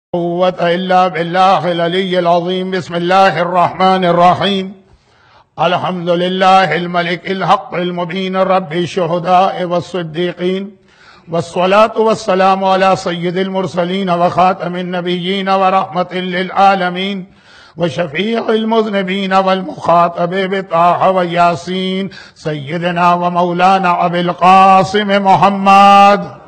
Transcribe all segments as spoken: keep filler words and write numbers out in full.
قوة إلا بالله العلي العظيم. بسم الله الرحمن الرحيم. الحمد لله الملك الحق المبين رب الشهداء والصديقين، والصلاة والسلام على سيد المرسلين وخاتم النبيين ورحمة للعالمين وشفيع المذنبين والمخاطب بطه وياسين سيدنا ومولانا أبي القاسم محمد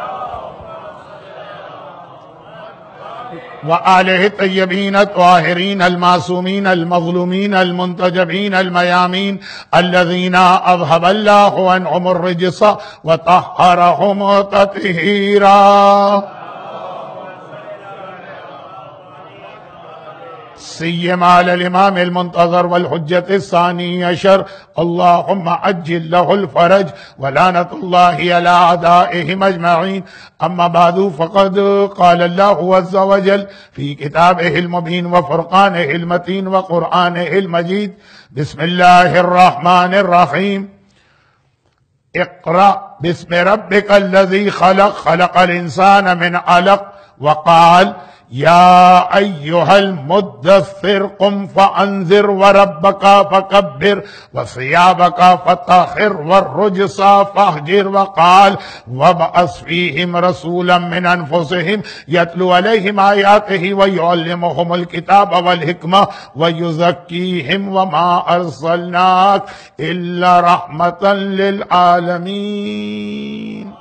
وآله الطيبين الطاهرين المعصومين المظلومين المنتجبين الميامين الذين أذهب الله عنهم الرجس وطهرهم تطهيرا. سيما على الإمام المنتظر والحجة الثاني عشر، اللهم عجل له الفرج ولعنة الله على أعدائهم أجمعين. أما بعد، فقد قال الله عز وجل في كتابه المبين وفرقانه المتين وقرآنه المجيد: بسم الله الرحمن الرحيم. اقرأ باسم ربك الذي خلق خلق الإنسان من علق وقال: يا أيها المدثر قم فأنذر وربك فكبر وثيابك فطهر والرجس فاهجر. وقال: وابعث فيهم رسولا من أنفسهم يتلو عليهم آياته ويعلمهم الكتاب والحكمة ويزكيهم وما أرسلناك إلا رحمة للعالمين.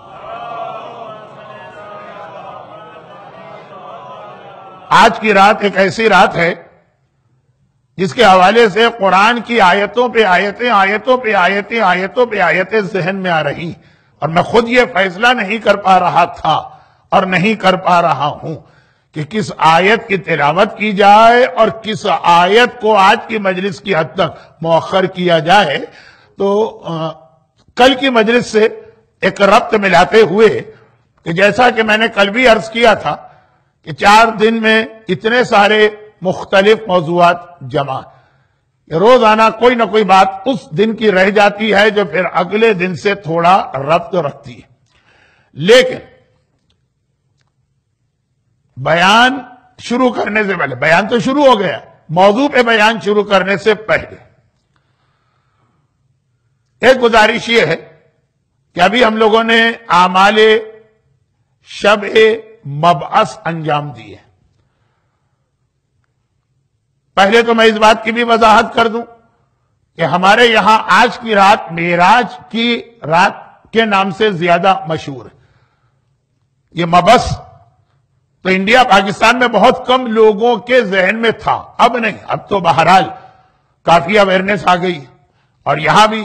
آج کی رات ایک ایسی رات ہے جس کے حوالے سے قرآن کی آیتوں پہ آیتیں آیتوں پہ آیتیں آیتوں پہ آیتیں ذہن میں آ رہی، اور میں خود یہ فیصلہ نہیں کر پا رہا تھا اور نہیں کر پا رہا ہوں کہ کس آیت کی تلاوت کی جائے اور کس آیت کو آج کی مجلس کی حد تک مؤخر کیا جائے. تو کل کی مجلس سے ایک ربط ملاتے ہوئے کہ جیسا کہ میں نے کل بھی عرض کیا تھا کہ چار دن میں اتنے سارے مختلف موضوعات جمع، روزانہ کوئی نہ کوئی بات اس دن کی رہ جاتی ہے جو پھر اگلے دن سے تھوڑا ربط رکھتی ہے. لیکن بیان شروع کرنے سے پہلے، بیان تو شروع ہو گیا، موضوع پہ بیان شروع کرنے سے پہلے ایک گزارش یہ ہے کہ ابھی ہم لوگوں نے اعمال شب مبعس انجام دیے. پہلے تو میں اس بات کی بھی وضاحت کر دوں کہ ہمارے یہاں آج کی رات معراج کی رات کے نام سے زیادہ مشہور ہے. یہ مبعس تو انڈیا پاکستان میں بہت کم لوگوں کے ذہن میں تھا، اب نہیں، اب تو بہرحال کافی اویئرنیس آ گئی. اور یہاں بھی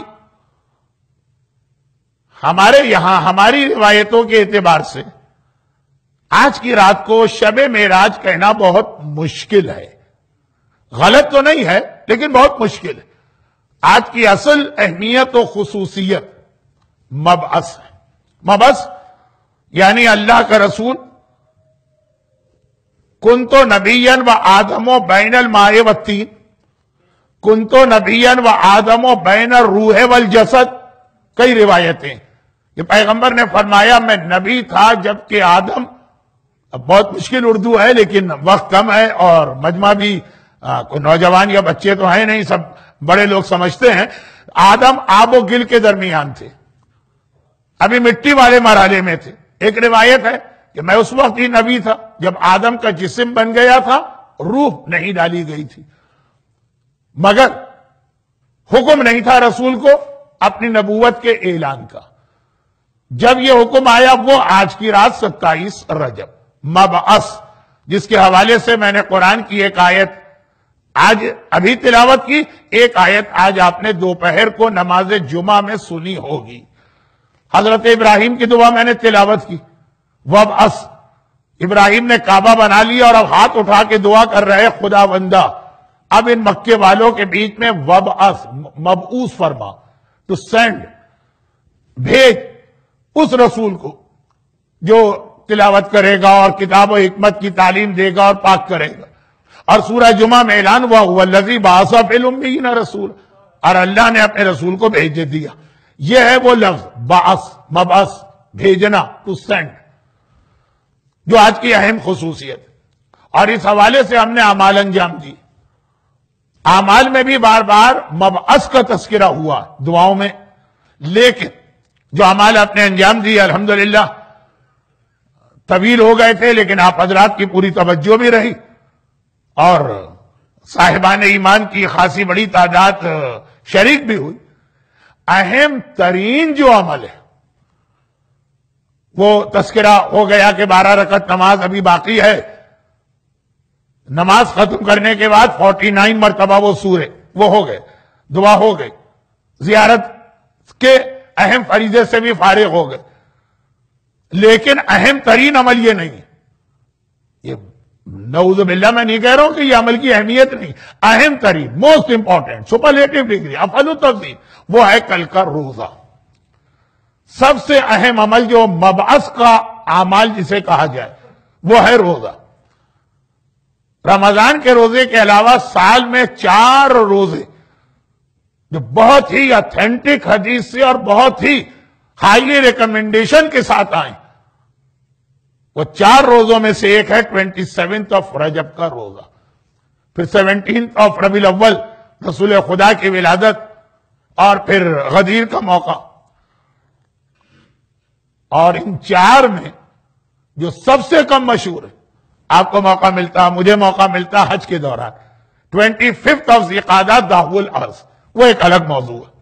ہمارے یہاں ہماری روایتوں کے اعتبار سے آج کی رات کو شب معراج کہنا بہت مشکل ہے. غلط تو نہیں ہے لیکن بہت مشکل ہے. آج کی اصل اہمیت و خصوصیت مبعث ہے. مبعث یعنی اللہ کا رسول کنتو نبیًا و آدم و بین الماء والطین، کنتو نبیًا و آدم و بین الروح والجسد. کئی روایتیں کہ پیغمبر نے فرمایا میں نبی تھا جبکہ آدم، اب بہت مشکل اردو ہے لیکن وقت کم ہے اور مجمع بھی کوئی نوجوان یا بچے تو ہیں نہیں، سب بڑے لوگ سمجھتے ہیں. آدم آب و گل کے درمیان تھے، ابھی مٹی والے مرحلے میں تھے. ایک روایت ہے کہ میں اس وقت ہی نبی تھا جب آدم کا جسم بن گیا تھا، روح نہیں ڈالی گئی تھی، مگر حکم نہیں تھا رسول کو اپنی نبوت کے اعلان کا. جب یہ حکم آیا وہ آج کی رات ستائیس رجب مبعس، جس کے حوالے سے میں نے قرآن کی ایک آیت آج ابھی تلاوت کی، ایک آیت آج آپ نے دوپہر کو نماز جمعہ میں سنی ہوگی. حضرت ابراہیم کی دعا میں نے تلاوت کی، وبعث. ابراہیم نے کعبہ بنا لیا اور اب ہاتھ اٹھا کے دعا کر رہے خدا بندہ اب ان مکے والوں کے بیچ میں وبعث، مبعوث فرما، ٹو سینڈ، بھیج اس رسول کو جو تلاوت کرے گا اور کتاب و حکمت کی تعلیم دے گا اور پاک کرے گا. اور سورہ جمعہ میں اعلان ہوا هو الذی بعث فی الامیین رسول، اور اللہ نے اپنے رسول کو بھیج دیا. یہ ہے وہ لفظ بعث، مبعث، بھیجنا، ٹو سینڈ، جو آج کی اہم خصوصیت. اور اس حوالے سے ہم نے اعمال انجام دی. اعمال میں بھی بار بار مبعث کا تذکرہ ہوا دعاؤں میں، لیکن جو اعمال آپ نے انجام دی الحمدللہ طویل ہو گئے تھے، لیکن آپ حضرات کی پوری توجہ بھی رہی اور صاحبان ایمان کی خاصی بڑی تعداد شریک بھی ہوئی. اہم ترین جو عمل ہے وہ تذکرہ ہو گیا کہ بارہ رکعت نماز ابھی باقی ہے. نماز ختم کرنے کے بعد فورٹی نائن مرتبہ وہ سورے وہ ہو گئے، دعا ہو گئی، زیارت کے اہم فریضے سے بھی فارغ ہو گئے. لیکن اہم ترین عمل یہ نہیں ہے. یہ نعوذ باللہ میں نہیں کہہ رہا ہوں کہ یہ عمل کی اہمیت نہیں، اہم ترین موسٹ امپورٹنٹ سپرلیٹو ڈگری افضل التفضیل وہ ہے کل کا روزہ. سب سے اہم عمل جو مبعث کا اعمال جسے کہا جائے وہ ہے روزہ. رمضان کے روزے کے علاوہ سال میں چار روزے جو بہت ہی اتھینٹک حدیث سے اور بہت ہی ہائیلی ریکمنڈیشن کے ساتھ آئیں، وہ چار روزوں میں سے ایک ہے ٹوینٹی سیونتھ آف رجب کا روزہ، پھر سیونٹینتھ آف ربیع الاول رسول خدا کی ولادت، اور پھر غدیر کا موقع. اور ان چار میں جو سب سے کم مشہور ہے، آپ کو موقع ملتا، مجھے موقع ملتا حج کے دوران، ٹوینٹی ففتھ آف ذیقعدہ داہ الارض، وہ ایک الگ موضوع ہے.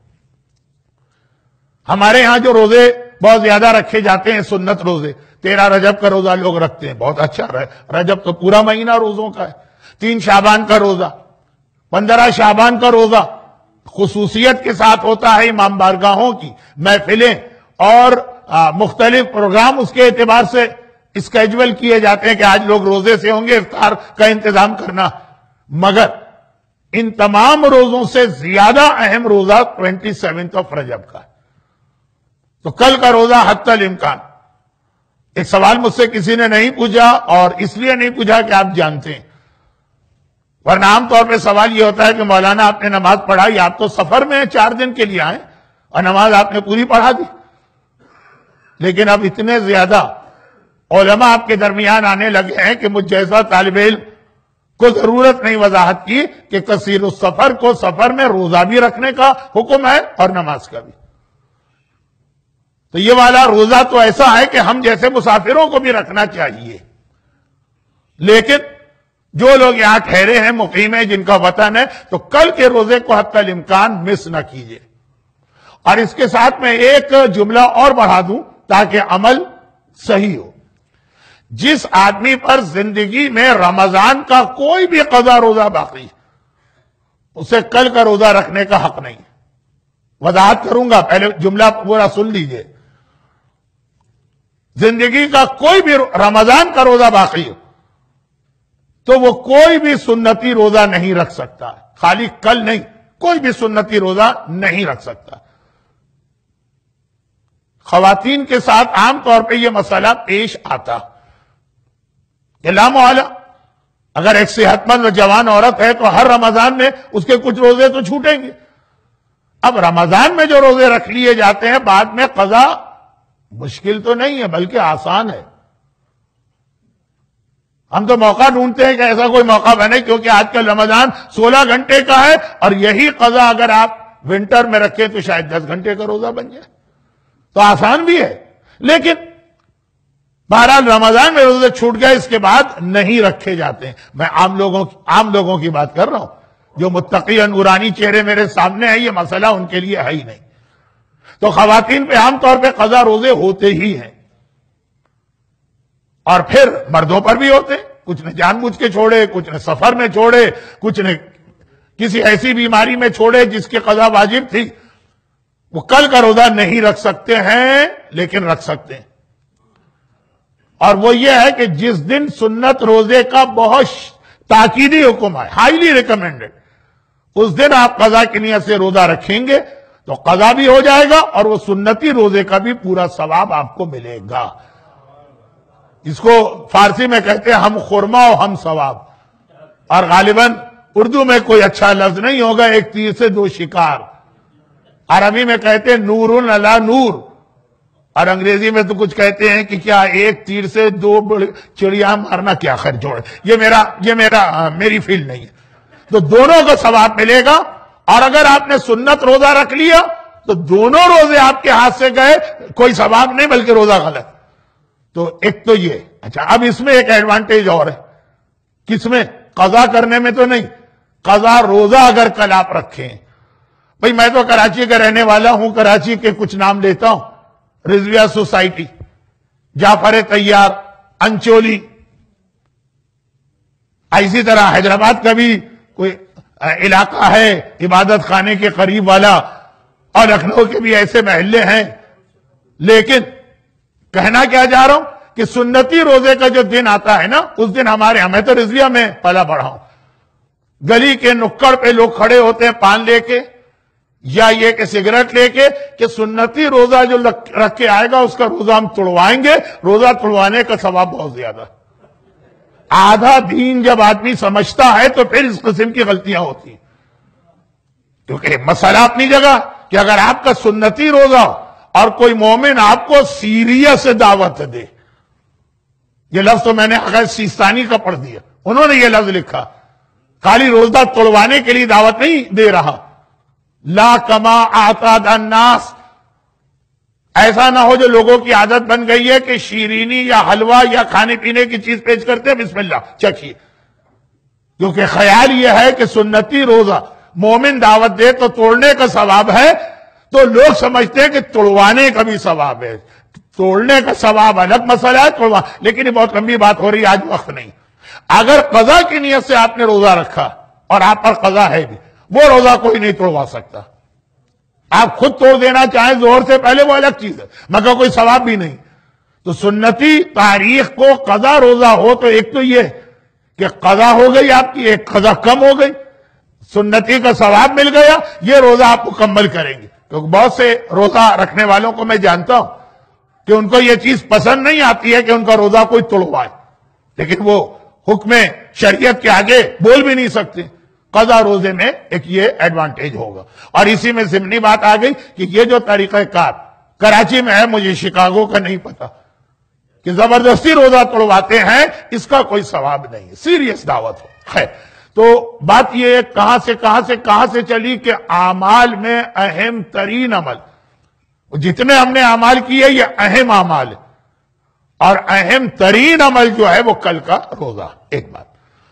ہمارے ہاں جو روزے بہت زیادہ رکھے جاتے ہیں سنت روزے، تیرہ رجب کا روزہ لوگ رکھتے ہیں، بہت اچھا رہے. رجب تو پورا مہینہ روزوں کا ہے. تین شعبان کا روزہ، پندرہ شعبان کا روزہ خصوصیت کے ساتھ ہوتا ہے. امام بارگاہوں کی محفلیں اور مختلف پروگرام اس کے اعتبار سے اسکیجول کیے جاتے ہیں کہ آج لوگ روزے سے ہوں گے، افطار کا انتظام کرنا. مگر ان تمام روزوں سے زیادہ اہم روزہ ٹوینٹی سیونتھ آف رجب کا ہے. تو کل کا روزہ حتی الامکان. ایک سوال مجھ سے کسی نے نہیں پوچھا، اور اس لیے نہیں پوچھا کہ آپ جانتے ہیں، ورنہ عام طور پہ سوال یہ ہوتا ہے کہ مولانا آپ نے نماز پڑھائی، آپ تو سفر میں چار دن کے لیے آئے اور نماز آپ نے پوری پڑھا دی. لیکن اب اتنے زیادہ علماء آپ کے درمیان آنے لگے ہیں کہ مجھ جیسا طالب علم کو ضرورت نہیں وضاحت کی کہ کثیر السفر کو سفر میں روزہ بھی رکھنے کا حکم ہے اور نماز کا بھی. تو یہ والا روزہ تو ایسا ہے کہ ہم جیسے مسافروں کو بھی رکھنا چاہیے. لیکن جو لوگ یہاں ٹھہرے ہیں، مقیم ہیں، جن کا وطن ہے، تو کل کے روزے کو حتی الامکان مس نہ کیجیے. اور اس کے ساتھ میں ایک جملہ اور بڑھا دوں تاکہ عمل صحیح ہو. جس آدمی پر زندگی میں رمضان کا کوئی بھی قضا روزہ باقی، اسے کل کا روزہ رکھنے کا حق نہیں. وضاحت کروں گا، پہلے جملہ پورا سن لیجئے. زندگی کا کوئی بھی رمضان کا روزہ باقی ہو تو وہ کوئی بھی سنتی روزہ نہیں رکھ سکتا. خالی کل نہیں، کوئی بھی سنتی روزہ نہیں رکھ سکتا. خواتین کے ساتھ عام طور پہ یہ مسئلہ پیش آتا کہ لا محالہ اگر ایک صحت مند و جوان عورت ہے تو ہر رمضان میں اس کے کچھ روزے تو چھوٹیں گے. اب رمضان میں جو روزے رکھ لیے جاتے ہیں بعد میں قضا مشکل تو نہیں ہے بلکہ آسان ہے. ہم تو موقع ڈھونڈتے ہیں کہ ایسا کوئی موقع بنے، کیونکہ آج کل رمضان سولہ گھنٹے کا ہے اور یہی قضا اگر آپ ونٹر میں رکھیں تو شاید دس گھنٹے کا روزہ بن جائے. تو آسان بھی ہے. لیکن بہرحال رمضان میں روزے چھوٹ گئے، اس کے بعد نہیں رکھے جاتے ہیں. میں عام لوگوں عام لوگوں کی بات کر رہا ہوں. جو متقی نورانی چہرے میرے سامنے ہیں، یہ مسئلہ ان کے لیے ہے ہی نہیں. تو خواتین پہ عام طور پہ قضا روزے ہوتے ہی ہیں، اور پھر مردوں پر بھی ہوتے. کچھ نے جان بوجھ کے چھوڑے، کچھ نے سفر میں چھوڑے، کچھ نے کسی ایسی بیماری میں چھوڑے جس کی قضا واجب تھی. وہ کل کا روزہ نہیں رکھ سکتے ہیں لیکن رکھ سکتے ہیں. اور وہ یہ ہے کہ جس دن سنت روزے کا بہت تاکیدی حکم ہے، ہائیلی ریکمینڈڈ، اس دن آپ قضا کی نیت سے روزہ رکھیں گے تو قضا بھی ہو جائے گا اور وہ سنتی روزے کا بھی پورا ثواب آپ کو ملے گا. اس کو فارسی میں کہتے ہیں ہم خرما و ہم ثواب، اور غالباً اردو میں کوئی اچھا لفظ نہیں ہوگا، ایک تیر سے دو شکار. عربی میں کہتے ہیں نور علی نور، اور انگریزی میں تو کچھ کہتے ہیں کہ کیا ایک تیر سے دو چڑیا مارنا کیا خیر جوڑ، یہ میرا یہ میرا میری فیل نہیں ہے. تو دونوں کو ثواب ملے گا. اور اگر آپ نے سنت روزہ رکھ لیا تو دونوں روزے آپ کے ہاتھ سے گئے، کوئی ثواب نہیں بلکہ روزہ غلط. تو ایک تو یہ. اچھا اب اس میں ایک ایڈوانٹیج اور ہے. کس میں؟ قضا کرنے میں تو نہیں. قضا روزہ اگر کل آپ رکھیں، بھئی میں تو کراچی کا رہنے والا ہوں، کراچی کے کچھ نام لیتا ہوں: رضویہ سوسائٹی، جعفر طیار، انچولی. اسی طرح حیدرآباد کا بھی کوئی علاقہ ہے عبادت خانے کے قریب والا، اور لکھنؤ کے بھی ایسے محلے ہیں. لیکن کہنا کیا جا رہا ہوں کہ سنتی روزے کا جو دن آتا ہے نا، اس دن ہمارے ہمیں تو رضویہ میں پلا بڑھا ہوں، گلی کے نکڑ پہ لوگ کھڑے ہوتے ہیں پان لے کے یا یہ کہ سگریٹ لے کے کہ سنتی روزہ جو رکھ کے آئے گا اس کا روزہ ہم توڑوائیں گے. روزہ توڑوانے کا ثواب بہت زیادہ. آدھا دین جب آدمی سمجھتا ہے تو پھر اس قسم کی غلطیاں ہوتی ہیں. کیونکہ مسئلہ اپنی جگہ کہ اگر آپ کا سنتی روزہ اور کوئی مومن آپ کو سیریس سے دعوت دے، یہ لفظ تو میں نے اگر سیستانی کا پڑھ دیا، انہوں نے یہ لفظ لکھا، خالی روزہ توڑوانے کے لیے دعوت نہیں دے رہا. لا کما اعتاد الناس، ایسا نہ ہو جو لوگوں کی عادت بن گئی ہے کہ شیرینی یا حلوہ یا کھانے پینے کی چیز پیش کرتے ہیں، بسم اللہ چکھیے. کیونکہ خیال یہ ہے کہ سنتی روزہ مومن دعوت دے تو توڑنے کا ثواب ہے، تو لوگ سمجھتے ہیں کہ توڑوانے کا بھی ثواب ہے. توڑنے کا ثواب الگ مسئلہ ہے، توڑوا لیکن یہ بہت لمبی بات ہو رہی ہے، آج وقت نہیں. اگر قضا کی نیت سے آپ نے روزہ رکھا اور آپ پر قضا ہے بھی، وہ روزہ کوئی نہیں توڑوا سکتا. آپ خود توڑ دینا چاہیں زہر سے پہلے وہ الگ چیز ہے، مگر کوئی ثواب بھی نہیں. تو سنتی تاریخ کو قضا روزہ ہو تو ایک تو یہ کہ قضا ہو گئی آپ کی، ایک قضا کم ہو گئی، سنتی کا ثواب مل گیا، یہ روزہ آپ مکمل کریں گے. کیونکہ بہت سے روزہ رکھنے والوں کو میں جانتا ہوں کہ ان کو یہ چیز پسند نہیں آتی ہے کہ ان کا روزہ کوئی توڑوائے، لیکن وہ حکم شریعت کے آگے بول بھی نہیں سکتے. قضا روزے میں ایک یہ ایڈوانٹیج ہوگا. اور اسی میں ضمنی بات آ گئی کہ یہ جو طریقہ کار کراچی میں ہے، مجھے شکاگو کا نہیں پتا، کہ زبردستی روزہ توڑواتے ہیں، اس کا کوئی ثواب نہیں ہے، سیریس دعوت ہو. خیر، تو بات یہ کہاں سے کہاں سے کہاں سے چلی کہ اعمال میں اہم ترین عمل، جتنے ہم نے اعمال کیے یہ اہم اعمال ہے، اور اہم ترین عمل جو ہے وہ کل کا روزہ. ایک بات،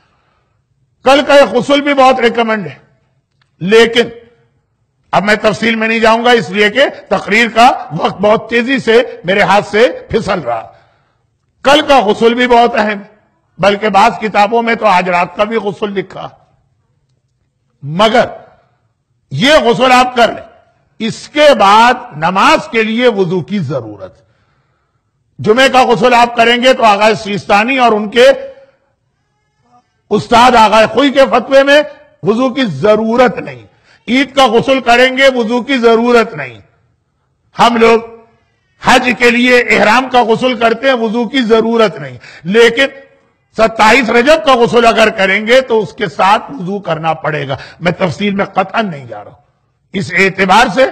کل کا یہ غسل بھی بہت ریکمنڈ ہے، لیکن اب میں تفصیل میں نہیں جاؤں گا اس لیے کہ تقریر کا وقت بہت تیزی سے میرے ہاتھ سے پھسل رہا. کل کا غسل بھی بہت اہم، بلکہ بعض کتابوں میں تو آج رات کا بھی غسل لکھا. مگر یہ غسل آپ کر لیں، اس کے بعد نماز کے لیے وضو کی ضرورت. جمعے کا غسل آپ کریں گے تو آغا سیستانی اور ان کے استاد آغا خوئی کے فتوے میں وضو کی ضرورت نہیں. عید کا غسل کریں گے، وضو کی ضرورت نہیں. ہم لوگ حج کے لیے احرام کا غسل کرتے ہیں، وضو کی ضرورت نہیں. لیکن ستائیس رجب کا غسل اگر کریں گے تو اس کے ساتھ وضو کرنا پڑے گا. میں تفصیل میں قطعاً نہیں جا رہا ہوں، اس اعتبار سے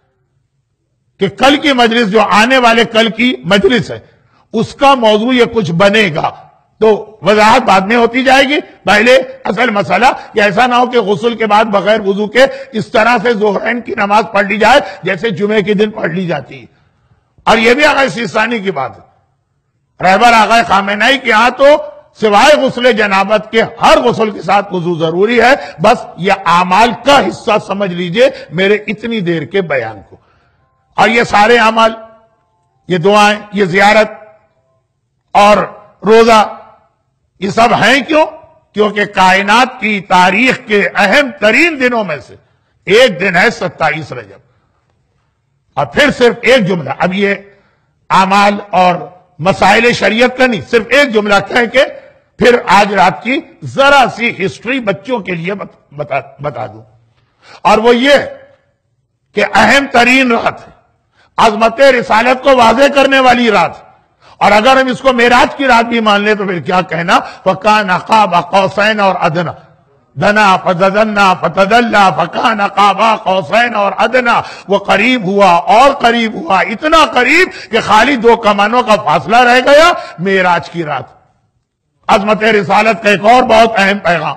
کہ کل کی مجلس جو آنے والے کل کی مجلس ہے اس کا موضوع یہ کچھ بنے گا، تو وضاحت بعد میں ہوتی جائے گی. پہلے اصل مسئلہ کہ ایسا نہ ہو کہ غسل کے بعد بغیر وضو کے اس طرح سے ظہرین کی نماز پڑھ لی جائے جیسے جمعے کے دن پڑھ لی جاتی ہے. اور یہ بھی آغا سیستانی کی بات ہے، رہبر آغا خامنہئی کے ہاں تو سوائے غسل جنابت کے ہر غسل کے ساتھ وضو ضروری ہے. بس یہ اعمال کا حصہ سمجھ لیجئے میرے اتنی دیر کے بیان کو. اور یہ سارے اعمال، یہ دعائیں، یہ زیارت اور روزہ، یہ سب ہیں کیوں؟ کیونکہ کائنات کی تاریخ کے اہم ترین دنوں میں سے ایک دن ہے ستائیس رجب. اور پھر صرف ایک جملہ، اب یہ اعمال اور مسائل شریعت کا نہیں، صرف ایک جملہ کہہ کے پھر آج رات کی ذرا سی ہسٹری بچوں کے لیے بتا, بتا دوں. اور وہ یہ کہ اہم ترین رات ہے، عظمت رسالت کو واضح کرنے والی رات. اور اگر ہم اس کو معراج کی رات بھی مان لیں تو پھر کیا کہنا، فَكَانَ قَابَ قَوْسَيْنِ اور ادنا. دنا فتدنا فتدلا فکان قاب قوسین اور ادنا، وہ قریب ہوا اور قریب ہوا، اتنا قریب کہ خالی دو کمانوں کا فاصلہ رہ گیا معراج کی رات۔ عظمت رسالت کا ایک اور بہت اہم پیغام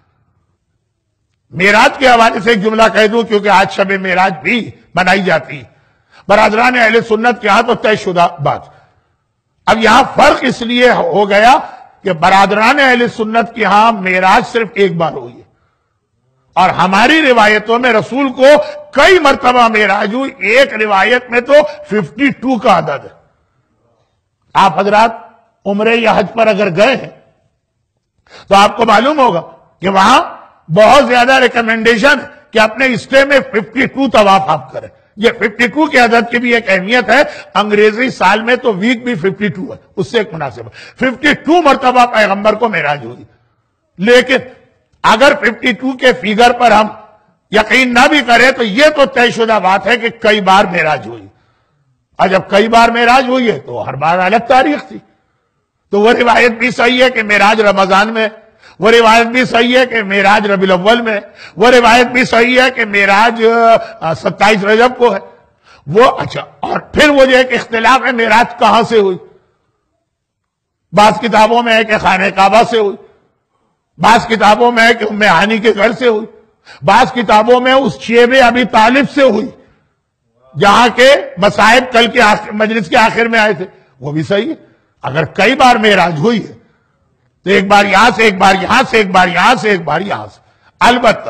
معراج کے حوالے سے ایک جملہ کہہ دوں، کیونکہ آج شب معراج بھی منائی جاتی برادران اہل سنت کے ہاں تو طے شدہ بات۔ اب یہاں فرق اس لیے ہو گیا کہ برادران اہل سنت کے ہاں معراج صرف ایک بار ہوئی ہے، اور ہماری روایتوں میں رسول کو کئی مرتبہ معراج ہوئی، ایک روایت میں تو ففٹی ٹو کا عدد ہے۔ آپ حضرات عمرے یا حج پر اگر گئے ہیں تو آپ کو معلوم ہوگا کہ وہاں بہت زیادہ ریکمنڈیشن ہے کہ اپنے اسٹے میں ففٹی ٹو طواف آپ کریں۔ یہ ففٹی ٹو کے عدد کی بھی ایک اہمیت ہے، انگریزی سال میں تو ویک بھی ففٹی ٹو ہے، اس سے ایک مناسب ہے۔ ففٹی ٹو مرتبہ پیغمبر کو معراج ہوئی، لیکن اگر ففٹی ٹو کے فیگر پر ہم یقین نہ بھی کریں تو یہ تو طے شدہ بات ہے کہ کئی بار معراج ہوئی، اور جب کئی بار معراج ہوئی ہے تو ہر بار الگ تاریخ تھی۔ تو وہ روایت بھی صحیح ہے کہ معراج رمضان میں، وہ روایت بھی صحیح ہے کہ معراج ربیع الاول میں، وہ روایت بھی صحیح ہے کہ معراج ستائیس رجب کو ہے۔ وہ اچھا، اور پھر وہ جو ایک اختلاف ہے معراج کہاں سے ہوئی، بعض کتابوں میں ہے کہ خانہ کعبہ سے ہوئی، بعض کتابوں میں ہے کہ ام ہانی کے گھر سے ہوئی، بعض کتابوں میں اس شیب ابی طالب سے ہوئی جہاں کے مصائب کل کے مجلس کے آخر میں آئے تھے، وہ بھی صحیح ہے۔ اگر کئی بار معراج ہوئی ہے تو ایک بار یہاں سے، ایک بار یہاں سے، ایک بار یہاں سے، ایک بار یہاں سے۔ البتہ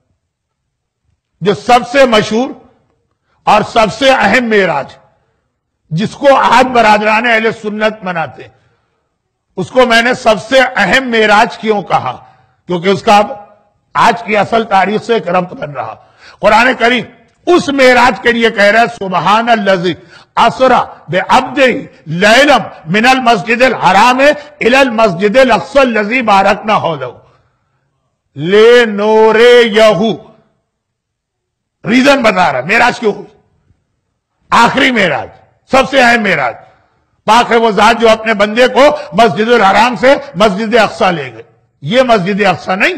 جو سب سے مشہور اور سب سے اہم معراج جس کو آج برادران اہل سنت مناتے ہیں، اس کو میں نے سب سے اہم معراج کیوں کہا؟ کیونکہ اس کا اب آج کی اصل تاریخ سے ایک ربط بن رہا۔ قرآن کریم اس معراج کے لیے کہہ رہا ہے سبحان الذی اسرا بعبدہ لیلا من المسجد الحرام الی المسجد الاقصی الذی بارکنا حولہ لنوریہ۔ ریزن بتا رہا ہے معراج کیوں ہوئی، آخری معراج، سب سے اہم معراج۔ پاک ہے وہ ذات جو اپنے بندے کو مسجد الحرام سے مسجد اقصی لے گئے۔ یہ مسجد اقصی نہیں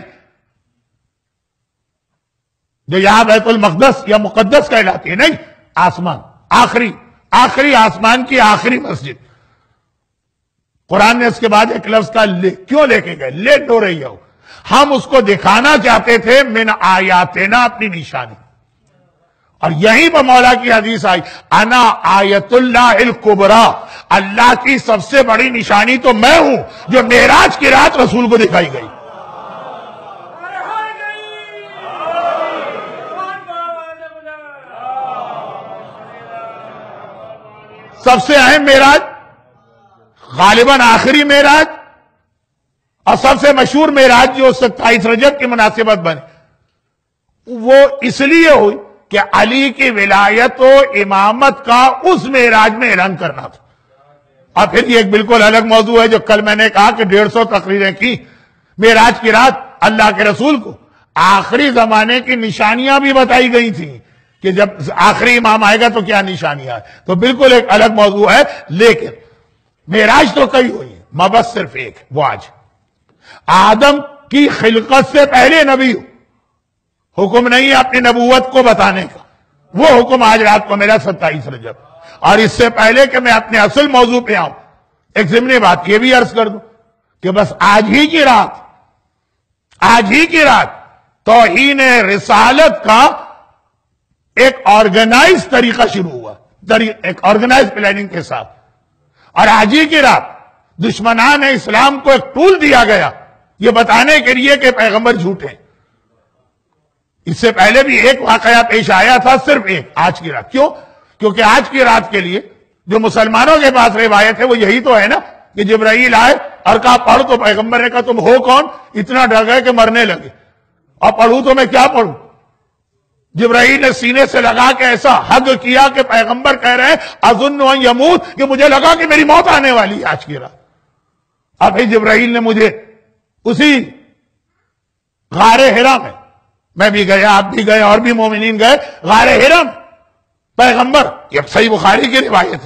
جو یہاں بیت المقدس یا مقدس کہلاتی ہے، نہیں، آسمان، آخری آخری آسمان کی آخری مسجد۔ قرآن نے اس کے بعد ایک لفظ کا لے کیوں لے کے گئے؟ لے ڈو رہی ہو، ہم اس کو دکھانا چاہتے تھے من آیاتنا، اپنی نشانی۔ اور یہیں پر مولا کی حدیث آئی انا آیت اللہ الکبریٰ، اللہ کی سب سے بڑی نشانی تو میں ہوں جو معراج کی رات رسول کو دکھائی گئی۔ سب سے اہم معراج، غالباً آخری معراج، اور سب سے مشہور معراج جو ستائیس رجب کی مناسبت بنے، وہ اس لیے ہوئی کہ علی کی ولایت و امامت کا اس معراج میں اعلان کرنا تھا۔ اور پھر یہ ایک بالکل الگ موضوع ہے جو کل میں نے کہا کہ ڈیڑھ سو تقریریں کی معراج کی رات اللہ کے رسول کو آخری زمانے کی نشانیاں بھی بتائی گئی تھیں کہ جب آخری امام آئے گا تو کیا نشانیاں ہیں، تو بالکل ایک الگ موضوع ہے۔ لیکن معراج تو کئی ہوئی ہیں، مبعث صرف ایک، وہ آج آدم کی خلقت سے پہلے نبی حکم نہیں ہے اپنی نبوت کو بتانے کا، وہ حکم آج رات کو میرا ستائیس رجب۔ اور اس سے پہلے کہ میں اپنے اصل موضوع پہ آؤں، ایک ضمنی بات یہ بھی عرض کر دوں کہ بس آج ہی کی رات آج ہی کی رات توہین رسالت کا ایک آرگنائز طریقہ شروع ہوا، ایک آرگنائز پلاننگ کے ساتھ، اور آج ہی کی رات دشمنان اسلام کو ایک ٹول دیا گیا یہ بتانے کے لیے کہ پیغمبر جھوٹے ہیں۔ اس سے پہلے بھی ایک واقعہ پیش آیا تھا، صرف ایک، آج کی رات۔ کیوں؟ کیونکہ آج کی رات کے لیے جو مسلمانوں کے پاس روایت ہے وہ یہی تو ہے نا کہ جبرائیل آئے اور کہا پڑھ، تو پیغمبر نے کہا تم ہو کون؟ اتنا ڈر گئے کہ مرنے لگے، اور پڑھوں تو میں کیا پڑھوں؟ جبرائیل نے سینے سے لگا کے ایسا حگ کیا کہ پیغمبر کہہ رہے ہیں اظن ان یموت، کہ مجھے لگا کہ میری موت آنے والی ہے آج کی رات۔ اب پھر جبرائیل نے مجھے اسی غار حرا میں، میں بھی گیا، آپ بھی گئے، اور بھی مومنین گئے، غار حرا میں پیغمبر، یہ صحیح بخاری کی روایت ہے،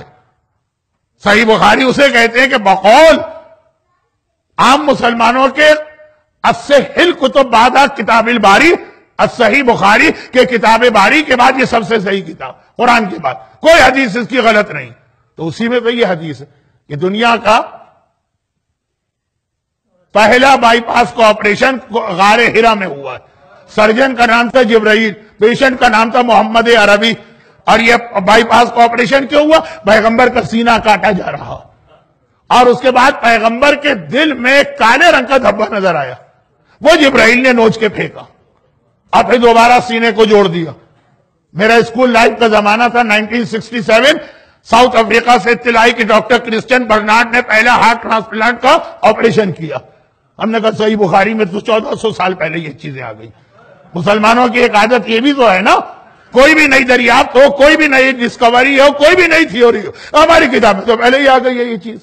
صحیح بخاری اسے کہتے ہیں کہ بقول عام مسلمانوں کے الصحیح کتب بعد کتاب الباری، الصحیح بخاری کے کتاب باری کے بعد یہ سب سے صحیح کتاب، قرآن کے بعد کوئی حدیث اس کی غلط نہیں. تو اسی میں تو یہ حدیث ہے کہ دنیا کا پہلا بائی پاس کا آپریشن غار ہرا میں ہوا ہے. سرجن کا نام تھا جبرائیل، پیشنٹ کا نام تھا محمد عربی. اور یہ بائی پاس کا آپریشن کیوں ہوا؟ پیغمبر کا سینہ کاٹا جا رہا اور اس کے بعد پیغمبر کے دل میں کالے رنگ کا دھبا نظر آیا، وہ جبرائیل نے نوچ کے پھینکا اور پھر دوبارہ سینے کو جوڑ دیا. میرا اسکول لائف کا زمانہ تھا nineteen sixty seven. South Africa سے اطلاعی کہ ڈاکٹر کرسچن برنارڈ نے پہلا ہارٹ ٹرانسپلانٹ کا آپریشن کیا. ہم نے کہا صحیح بخاری میں تو چودہ سو سال پہلے یہ چیزیں آ گئی. مسلمانوں کی ایک عادت یہ بھی تو ہے نا، کوئی بھی نئی دریافت ہو، کوئی بھی نئی ڈسکوری ہو، کوئی بھی نئی تھیوری ہو، ہماری کتاب میں تو پہلے ہی آ گئی ہے یہ چیز.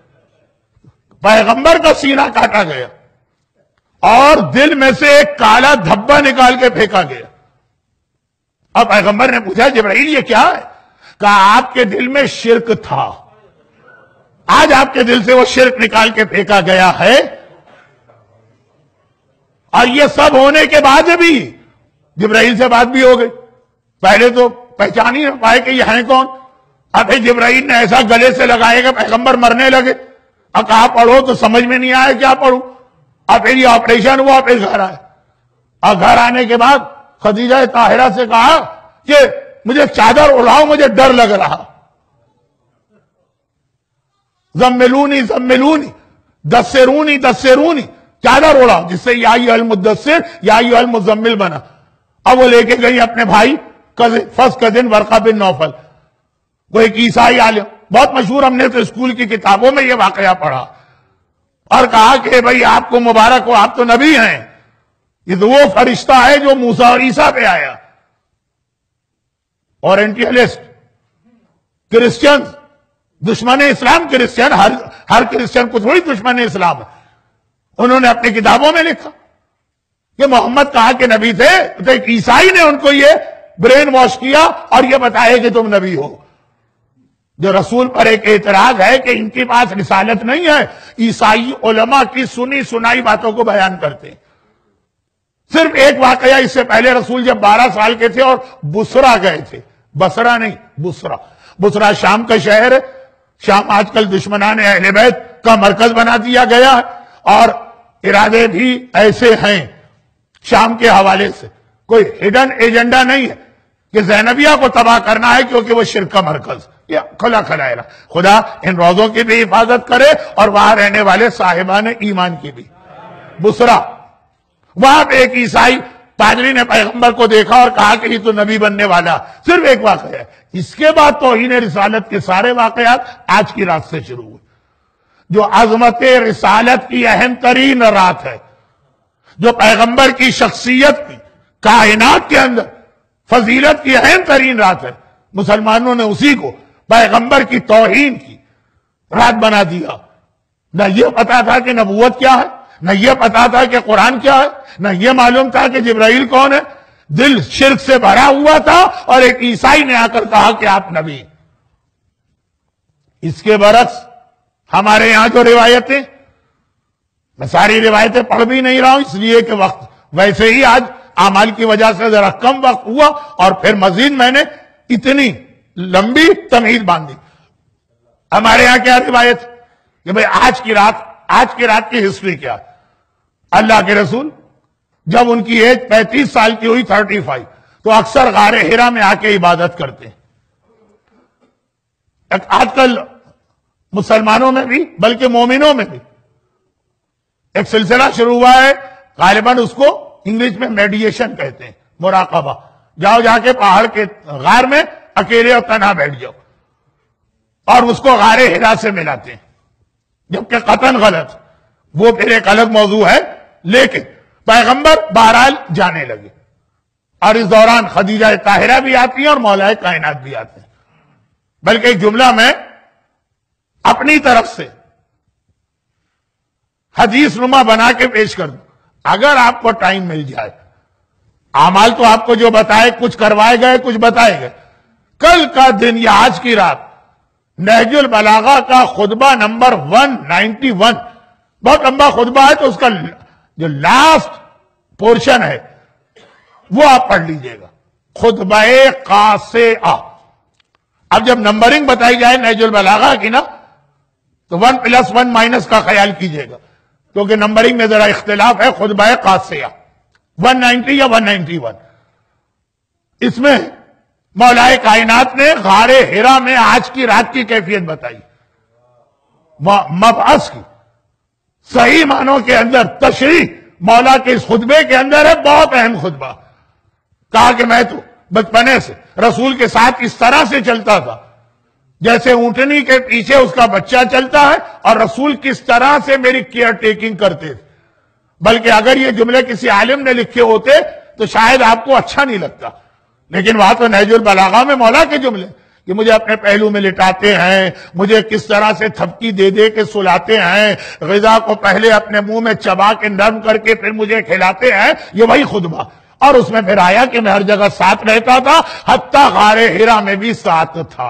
پیغمبر کا سینہ کاٹا گیا اور دل میں سے ایک کالا دھبا نکال کے پھینکا گیا. اب پیغمبر نے پوچھا جبرائیل یہ کیا ہے؟ کہا آپ کے دل میں شرک تھا، آج آپ کے دل سے وہ شرک نکال کے پھینکا گیا ہے. اور یہ سب ہونے کے بعد بھی جبرائیل سے بات بھی ہو گئی. پہلے تو پہچان ہی نہ پائے کہ یہ ہیں کون. اب جبرائیل نے ایسا گلے سے لگائے کہ پیغمبر مرنے لگے. اب کہا پڑھو تو سمجھ میں نہیں آیا کیا پڑھوں. اب پھر یہ آپریشن ہوا، پھر گھر آئے اور گھر آنے کے بعد خدیجہ طاہرہ سے کہا کہ مجھے چادر اڑاؤ، مجھے ڈر لگ رہا. زملونی زملونی دسرونی دسرونی، چادر اڑاؤ، جس سے یا ایھا المدثر یا ایھا المزمل بنا. اب وہ لے کے گئی اپنے بھائی فرسٹ کزن ورقہ بن نوفل، وہ ایک عیسائی عالم بہت مشہور. ہم نے تو اسکول کی کتابوں میں یہ واقعہ پڑھا اور کہا کہ بھئی آپ کو مبارک ہو، آپ تو نبی ہیں. یہ تو وہ فرشتہ ہے جو موسیٰ اور عیسیٰ پہ آیا. اورینٹیلسٹ کرسچن، دشمن اسلام کرسچن، ہر ہر کرسچن کو تھوڑی دشمن اسلام ہے. انہوں نے اپنی کتابوں میں لکھا کہ محمد کہا کہ نبی تھے، تو ایک عیسائی نے ان کو یہ برین واش کیا اور یہ بتایا کہ تم نبی ہو. جو رسول پر ایک اعتراض ہے کہ ان کے پاس رسالت نہیں ہے، عیسائی علماء کی سنی سنائی باتوں کو بیان کرتے. صرف ایک واقعہ اس سے پہلے رسول جب بارہ سال کے تھے اور بصرہ گئے تھے، بصرہ نہیں بصرہ، بصرہ شام کا شہر ہے. شام آج کل دشمنان اہل بیت کا مرکز بنا دیا گیا ہے اور ارادے بھی ایسے ہیں شام کے حوالے سے. کوئی ہڈن ایجنڈا نہیں ہے کہ زینبیہ کو تباہ کرنا ہے کیونکہ وہ شرک کا مرکز. یہ کھلا کھلا ہے. خدا ان روزوں کی بھی حفاظت کرے اور وہاں رہنے والے صاحبان ایمان کی بھی. بصرہ، وہاں پہ ایک عیسائی پادری نے پیغمبر کو دیکھا اور کہا کہ یہ تو نبی بننے والا. صرف ایک واقعہ ہے. اس کے بعد توہین رسالت کے سارے واقعات آج کی رات سے شروع ہوئے، جو عظمت رسالت کی اہم ترین رات ہے، جو پیغمبر کی شخصیت کی کائنات کے اندر فضیلت کی اہم ترین رات ہے. مسلمانوں نے اسی کو پیغمبر کی توہین کی رات بنا دیا. نہ یہ پتا تھا کہ نبوت کیا ہے، نہ یہ پتا تھا کہ قرآن کیا ہے، نہ یہ معلوم تھا کہ جبرائیل کون ہے. دل شرک سے بھرا ہوا تھا اور ایک عیسائی نے آ کر کہا کہ آپ نبی. اس کے برعکس ہمارے یہاں جو روایتیں، میں ساری روایتیں پڑھ بھی نہیں رہا ہوں اس لیے کہ وقت ویسے ہی آج اعمال کی وجہ سے ذرا کم وقت ہوا اور پھر مزید میں نے اتنی لمبی تمہید باندھی. ہمارے یہاں کیا روایت کہ بھئی آج کی رات آج کی رات کی ہسٹری کیا؟ اللہ کے رسول جب ان کی ایج پینتیس سال کی ہوئی، تھرٹی فائیو، تو اکثر غار ہرا میں آ کے عبادت کرتے ہیں. آج کل مسلمانوں میں بھی بلکہ مومنوں میں بھی ایک سلسلہ شروع ہوا ہے، غالباً اس کو انگلش میں میڈیشن کہتے ہیں، مراقبہ. جاؤ جا کے پہاڑ کے غار میں اکیلے اور تنہا بیٹھ جاؤ اور اس کو غار ہرا سے ملاتے ہیں، جبکہ قطعاً غلط. وہ پھر ایک الگ موضوع ہے. لیکن پیغمبر بہرحال جانے لگے اور اس دوران خدیجہ طاہرہ بھی آتی ہیں اور مولا کائنات بھی آتے ہیں. بلکہ ایک جملہ میں اپنی طرف سے حدیث نما بنا کے پیش کر دوں، اگر آپ کو ٹائم مل جائے. اعمال تو آپ کو جو بتائے کچھ کروائے گئے، کچھ بتائے گئے. کل کا دن یا آج کی رات نہج البلاغہ کا خطبہ نمبر ون نائنٹی ون، بہت لمبا خطبہ ہے تو اس کا جو لاسٹ پورشن ہے وہ آپ پڑھ لیجئے گا، خطبہ قاصعہ۔ اب جب نمبرنگ بتائی جائے نہج البلاغہ کی نا، تو ون پلس ون مائنس کا خیال کیجئے گا، کیونکہ نمبرنگ میں ذرا اختلاف ہے۔ خطبہ قاصعہ ون نائنٹی یا ون نائنٹی ون، اس میں مولا کائنات نے غار حرا میں آج کی رات کی کیفیت بتائی، مبعث کی صحیح معنوں کے اندر تشریح مولا کے اس خطبے کے اندر ہے، بہت اہم خطبہ۔ کہا کہ میں تو بچپنے سے رسول کے ساتھ اس طرح سے چلتا تھا جیسے اونٹنی کے پیچھے اس کا بچہ چلتا ہے، اور رسول کس طرح سے میری کیئر ٹیکنگ کرتے تھے۔ بلکہ اگر یہ جملے کسی عالم نے لکھے ہوتے تو شاید آپ کو اچھا نہیں لگتا، لیکن وہاں تو نہج البلاغہ میں مولا کے جملے کہ مجھے اپنے پہلو میں لٹاتے ہیں، مجھے کس طرح سے تھپکی دے دے کے سلاتے ہیں، غذا کو پہلے اپنے منہ میں چبا کے نرم کر کے پھر مجھے کھلاتے ہیں، یہ وہی خطبہ۔ اور اس میں پھر آیا کہ میں ہر جگہ ساتھ رہتا تھا، حتیٰ غار حرا میں بھی ساتھ تھا۔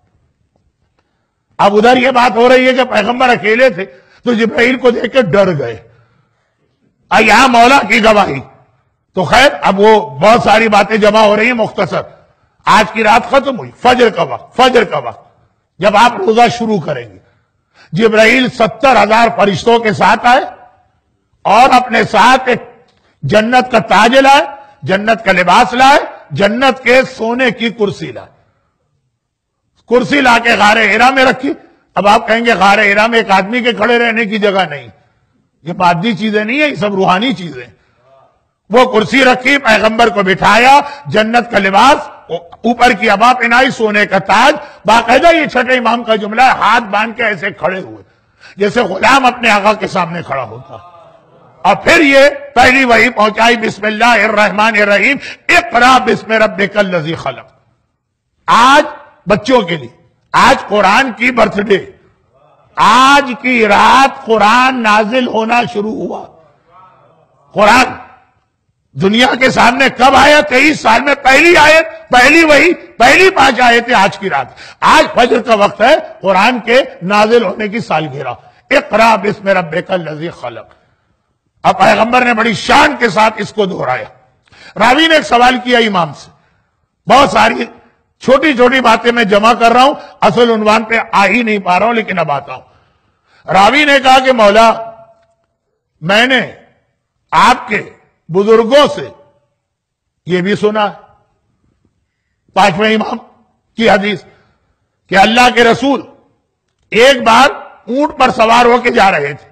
اب ادھر یہ بات ہو رہی ہے کہ پیغمبر اکیلے تھے تو جبرائیل کو دیکھ کے ڈر گئے، یہاں مولا کی گواہی۔ تو خیر اب وہ بہت ساری باتیں جمع ہو رہی ہیں، مختصر آج کی رات ختم ہوئی، فجر کا وقت، فجر کا وقت جب آپ روزہ شروع کریں گے، جبرائیل ستر ہزار فرشتوں کے ساتھ آئے اور اپنے ساتھ ایک جنت کا تاج لائے، جنت کا لباس لائے، جنت کے سونے کی کرسی لائے۔ کرسی لا کے غار حرا میں رکھی۔ اب آپ کہیں گے غار حرا میں ایک آدمی کے کھڑے رہنے کی جگہ نہیں، یہ مادی چیزیں نہیں ہیں، یہ سب روحانی چیزیں۔ وہ کرسی رکھی، پیغمبر کو بٹھایا، جنت کا لباس، اوپر کی عبا پہنائی، سونے کا تاج۔ باقاعدہ یہ چھٹے امام کا جملہ ہے، ہاتھ باندھ کے ایسے کھڑے ہوئے جیسے غلام اپنے آقا کے سامنے کھڑا ہوتا۔ اور پھر یہ پہلی وحی پہنچائی، بسم اللہ الرحمن الرحیم، اقرا بسم ربک الذی خلق۔ آج بچوں کے لیے آج قرآن کی برتھ ڈے، آج کی رات قرآن نازل ہونا شروع ہوا۔ قرآن دنیا کے سامنے کب آیا؟ تیئیس سال میں پہلی آیت، پہلی وحی، پہلی پانچ آیتیں آج کی رات۔ آج فجر کا وقت ہے، قرآن کے نازل ہونے کی سالگرہ۔ اقرا بسم ربک الذی خلق۔ اب پیغمبر نے بڑی شان کے ساتھ اس کو دہرایا۔ راوی نے ایک سوال کیا امام سے، بہت ساری چھوٹی چھوٹی باتیں میں جمع کر رہا ہوں، اصل عنوان پہ آ ہی نہیں پا رہا ہوں، لیکن اب آتا ہوں۔ راوی نے کہا کہ مولا، میں نے آپ کے بزرگوں سے یہ بھی سنا پانچویں امام کی حدیث کہ اللہ کے رسول ایک بار اونٹ پر سوار ہو کے جا رہے تھے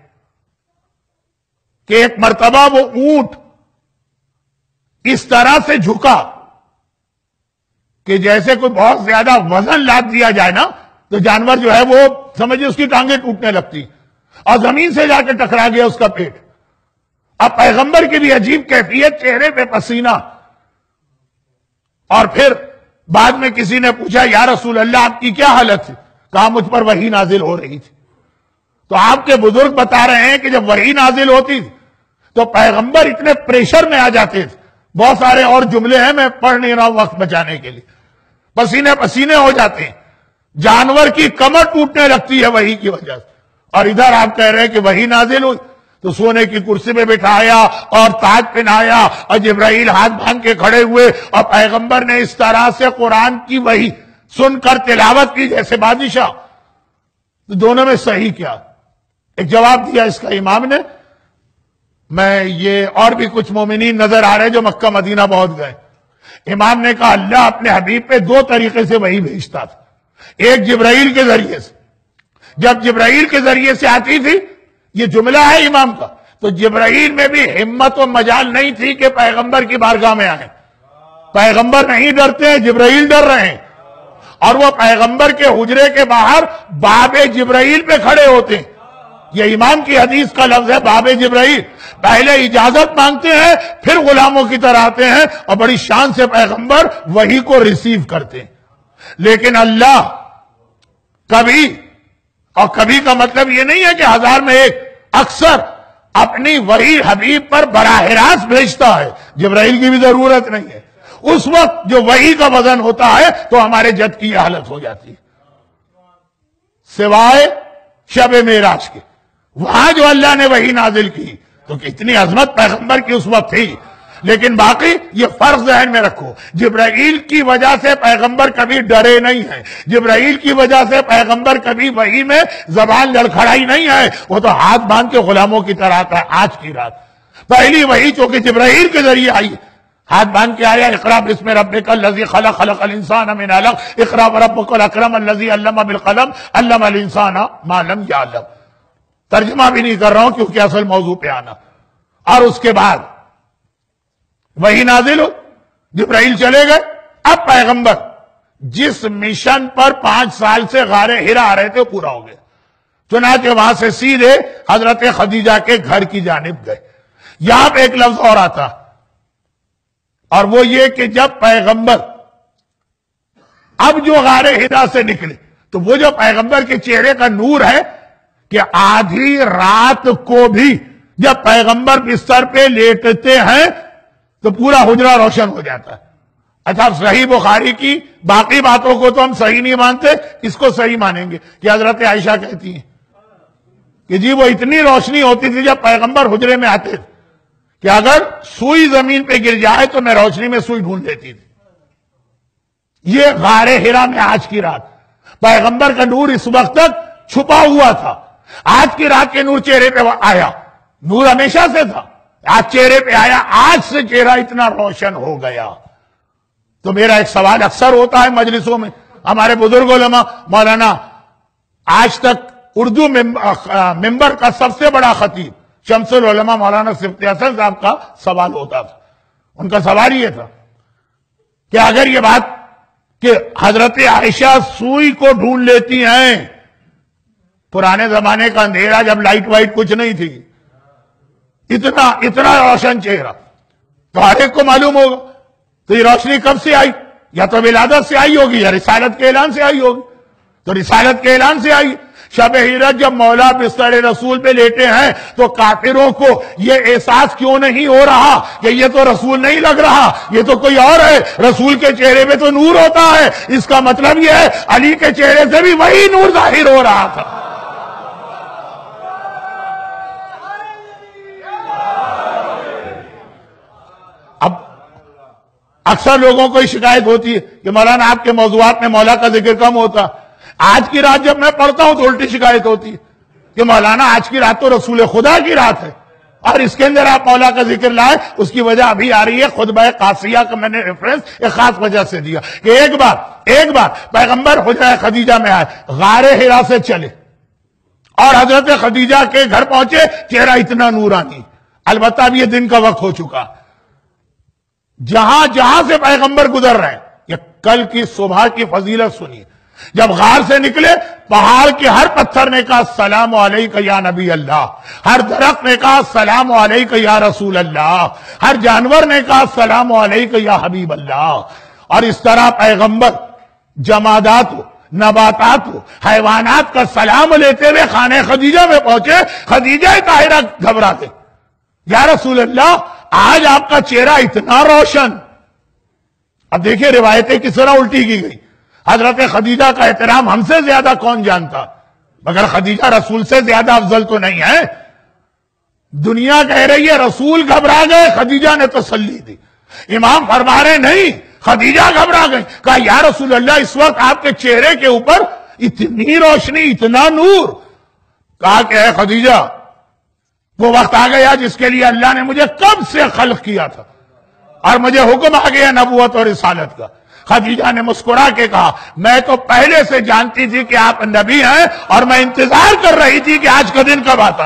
کہ ایک مرتبہ وہ اونٹ اس طرح سے جھکا کہ جیسے کوئی بہت زیادہ وزن لاد دیا جائے نا تو جانور جو ہے وہ سمجھے اس کی ٹانگیں ٹوٹنے لگتی، اور زمین سے جا کے ٹکرا گیا اس کا پیٹ۔ اب پیغمبر کی بھی عجیب کیفیت، چہرے پہ پسینہ۔ اور پھر بعد میں کسی نے پوچھا یا رسول اللہ آپ کی کیا حالت تھی؟ کہا مجھ پر وحی نازل ہو رہی تھی۔ تو آپ کے بزرگ بتا رہے ہیں کہ جب وحی نازل ہوتی تھی تو پیغمبر اتنے پریشر میں آ جاتے تھے۔ بہت سارے اور جملے ہیں، میں پڑھ نہیں رہا ہوں وقت بچانے کے لیے۔ پسینے پسینے ہو جاتے ہیں، جانور کی کمر ٹوٹنے لگتی ہے وحی کی وجہ سے۔ اور ادھر آپ کہہ رہے ہیں کہ وحی نازل ہوئی تو سونے کی کرسی پہ بٹھایا اور تاج پہنایا، اور جبرائیل ہاتھ باندھ کے کھڑے ہوئے، اور پیغمبر نے اس طرح سے قرآن کی وحی سن کر تلاوت کی جیسے بادشاہ۔ تو دونوں میں صحیح کیا؟ ایک جواب دیا اس کا امام نے۔ میں یہ اور بھی کچھ مومنین نظر آ رہے جو مکہ مدینہ بہت گئے۔ امام نے کہا اللہ اپنے حبیب پہ دو طریقے سے وحی بھیجتا تھا، ایک جبرائیل کے ذریعے سے، جب جبرائیل کے ذریعے سے آتی تھی، یہ جملہ ہے امام کا، تو جبرائیل میں بھی ہمت و مجال نہیں تھی کہ پیغمبر کی بارگاہ میں آئیں۔ پیغمبر نہیں ڈرتے ہیں، جبرائیل ڈر رہے ہیں، اور وہ پیغمبر کے حجرے کے باہر باب جبرائیل پہ کھڑے ہوتے ہیں۔ یہ امام کی حدیث کا لفظ ہے، باب جبرائیل۔ پہلے اجازت مانگتے ہیں، پھر غلاموں کی طرح آتے ہیں، اور بڑی شان سے پیغمبر وحی کو ریسیو کرتے ہیں۔ لیکن اللہ کبھی، اور کبھی کا مطلب یہ نہیں ہے کہ ہزار میں ایک، اکثر اپنی وحی حبیب پر براہ راست بھیجتا ہے، جبرائیل کی بھی ضرورت نہیں ہے۔ اس وقت جو وحی کا وزن ہوتا ہے تو ہمارے جد کی یہ حالت ہو جاتی ہے، سوائے شب معراج کے۔ وہاں جو اللہ نے وحی نازل کی تو اتنی عظمت پیغمبر کی اس وقت تھی. لیکن باقی یہ فرق ذہن میں رکھو، جبرائیل کی وجہ سے پیغمبر کبھی ڈرے نہیں ہیں، جبرائیل کی وجہ سے پیغمبر کبھی وحی میں زبان لڑکھڑائی نہیں ہے. وہ تو ہاتھ باندھ کے غلاموں کی طرح آتا ہے. آج کی رات پہلی وحی چونکہ جبرائیل کے ذریعے آئی، ہاتھ باندھ کے آیا، اقرا بسم ربک الذی خلق خلق الانسان من علق اقرا وربک الاکرم الذی علم بالقلم علم الانسان ما لم یعلم. ترجمہ بھی نہیں کر رہا ہوں کیونکہ اصل موضوع پہ آنا. اور اس کے بعد وہی نازل ہو، جبرائیل چلے گئے. اب پیغمبر جس مشن پر پانچ سال سے غار حرا آ رہے تھے پورا ہو گیا. چنانچہ وہاں سے سیدھے حضرت خدیجہ کے گھر کی جانب گئے. یہاں پہ ایک لفظ اور آتا، اور وہ یہ کہ جب پیغمبر اب جو غار حرا سے نکلے تو وہ جو پیغمبر کے چہرے کا نور ہے کہ آدھی رات کو بھی جب پیغمبر بستر پہ لیٹتے ہیں تو پورا حجرہ روشن ہو جاتا ہے. اچھا صحیح بخاری کی باقی باتوں کو تو ہم صحیح نہیں مانتے، اس کو صحیح مانیں گے کہ حضرت عائشہ کہتی ہیں کہ جی وہ اتنی روشنی ہوتی تھی جب پیغمبر حجرے میں آتے تھے کہ اگر سوئی زمین پہ گر جائے تو میں روشنی میں سوئی ڈھونڈ لیتی تھی. یہ غار حرا میں آج کی رات پیغمبر کا نور اس وقت تک چھپا ہوا تھا. آج کی رات کے نور چہرے پہ آیا. نور ہمیشہ سے تھا، آج چہرے پہ آیا. آج سے چہرہ اتنا روشن ہو گیا. تو میرا ایک سوال اکثر ہوتا ہے مجلسوں میں، ہمارے بزرگ علماء، مولانا آج تک اردو ممبر کا سب سے بڑا خطیب شمس العلماء مولانا صدیق حسن صاحب کا سوال ہوتا تھا. ان کا سوال یہ تھا کہ اگر یہ بات کہ حضرت عائشہ سوئی کو ڈھونڈ لیتی ہیں، پرانے زمانے کا اندھیرا جب لائٹ وائٹ کچھ نہیں تھی، اتنا اتنا روشن چہرہ تو ہر ایک کو معلوم ہوگا. تو یہ روشنی کب سے آئی؟ یا تو ولادت سے آئی ہوگی یا رسالت کے اعلان سے آئی ہوگی. تو رسالت کے اعلان سے آئی. شب ہجرت جب مولا بستر رسول پہ لیٹے ہیں تو کافروں کو یہ احساس کیوں نہیں ہو رہا کہ یہ تو رسول نہیں لگ رہا، یہ تو کوئی اور ہے؟ رسول کے چہرے پہ تو نور ہوتا ہے. اس کا مطلب یہ ہے علی کے چہرے سے بھی وہی نور ظاہر ہو رہا تھا. اب اکثر لوگوں کو شکایت ہوتی ہے کہ مولانا آپ کے موضوعات میں مولا کا ذکر کم ہوتا. آج کی رات جب میں پڑھتا ہوں تو الٹی شکایت ہوتی ہے کہ مولانا آج کی رات تو رسول خدا کی رات ہے اور اس کے اندر آپ مولا کا ذکر لائے. اس کی وجہ ابھی آ رہی ہے. خطبہ قاسیہ کا میں نے ریفرنس ایک خاص وجہ سے دیا کہ ایک بار ایک بار پیغمبر حجرہ خدیجہ میں آئے، غار حرا سے چلے اور حضرت خدیجہ کے گھر پہنچے، چہرہ اتنا نورانی. البتہ اب یہ دن کا وقت ہو چکا. جہاں جہاں سے پیغمبر گزر رہے ہیں، یہ کل کی صبح کی فضیلت سنیے. جب غار سے نکلے پہاڑ کے ہر پتھر نے کہا السلام علیکہ یا نبی اللہ، ہر درخت نے کہا السلام علیکہ یا رسول اللہ، ہر جانور نے کہا السلام علیکہ یا حبیب اللہ. اور اس طرح پیغمبر جمادات ہو، نباتات ہو، حیوانات کا سلام لیتے ہوئے خانہ خدیجہ میں پہنچے. خدیجہ طاہرہ گھبرا گئے، یا رسول اللہ آج آپ کا چہرہ اتنا روشن. اب دیکھیں روایتیں کس طرح الٹی کی گئی. حضرت خدیجہ کا احترام ہم سے زیادہ کون جانتا، مگر خدیجہ رسول سے زیادہ افضل تو نہیں ہے. دنیا کہہ رہی ہے رسول گھبرا گئے، خدیجہ نے تسلی دی. امام فرما رہے نہیں، خدیجہ گھبرا گئے. کہا یا رسول اللہ اس وقت آپ کے چہرے کے اوپر اتنی روشنی، اتنا نور. کہا کہ اے خدیجہ وہ وقت آ گیا جس کے لیے اللہ نے مجھے کب سے خلق کیا تھا اور مجھے حکم آ گیا نبوت اور رسالت کا. خدیجہ نے مسکرا کے کہا میں تو پہلے سے جانتی تھی کہ آپ نبی ہیں اور میں انتظار کر رہی تھی کہ آج کا دن کب آتا.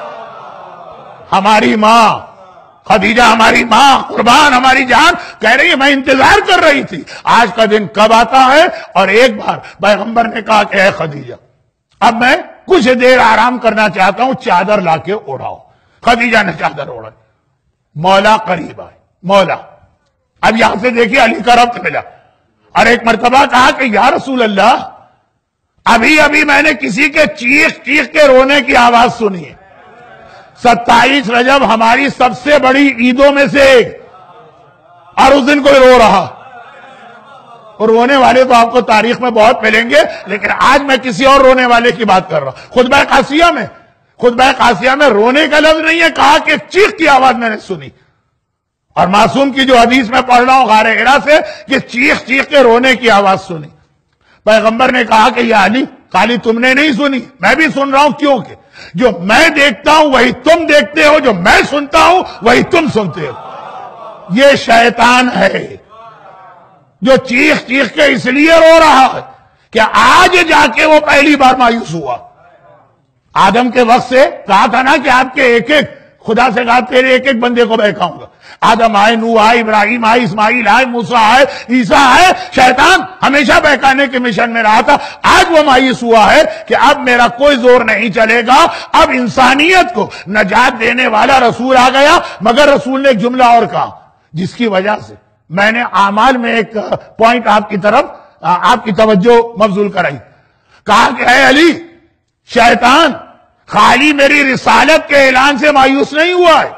ہماری ماں خدیجہ، ہماری ماں قربان ہماری جان کہہ رہی ہے میں انتظار کر رہی تھی آج کا دن کب آتا ہے. اور ایک بار پیغمبر نے کہا کہ اے خدیجہ اب میں کچھ دیر آرام کرنا چاہتا ہوں، چادر لا کے اوڑھاؤ. خدیجہ نے چادر اوڑھائی. مولا قریب آئے. مولا اب یہاں سے دیکھیے علی کا ربط ملا. اور ایک مرتبہ کہا کہ یا رسول اللہ ابھی ابھی میں نے کسی کے چیخ چیخ کے رونے کی آواز سنی ہے. ستائیس رجب ہماری سب سے بڑی عیدوں میں سے ایک، اور اس دن کوئی رو رہا. اور رونے والے تو آپ کو تاریخ میں بہت ملیں گے، لیکن آج میں کسی اور رونے والے کی بات کر رہا ہوں. خطبہ قاسیہ میں خطبہ قاسیہ میں رونے کا لفظ نہیں ہے، کہا کہ چیخ کی آواز میں نے سنی. اور معصوم کی جو حدیث میں پڑھ رہا ہوں غار حرا سے، کہ چیخ چیخ کے رونے کی آواز سنی. پیغمبر نے کہا کہ یا علی، خالی تم نے نہیں سنی، میں بھی سن رہا ہوں، کیونکہ جو میں دیکھتا ہوں وہی تم دیکھتے ہو، جو میں سنتا ہوں وہی تم سنتے ہو. یہ شیطان ہے جو چیخ چیخ کے اس لیے رو رہا ہے کہ آج جا کے وہ پہلی بار مایوس ہوا. آدم کے وقت سے کہا تھا نا کہ آپ کے ایک ایک، خدا سے کہا تیرے ایک ایک بندے کو بہکاؤں گا. آدم آئے، نوح آئے، ابراہیم آئے، اسماعیل آئے، موسیٰ آئے، عیسیٰ آئے. شیطان ہمیشہ بہکانے کے مشن میں رہا تھا. آج وہ مایوس ہوا ہے کہ اب میرا کوئی زور نہیں چلے گا، اب انسانیت کو نجات دینے والا رسول آ گیا. مگر رسول نے ایک جملہ اور کہا جس کی وجہ سے میں نے اعمال میں ایک پوائنٹ آپ کی طرف آپ کی توجہ مبذول کرائی. کہا کہ اے علی، شیطان خالی میری رسالت کے اعلان سے مایوس نہیں ہوا ہے.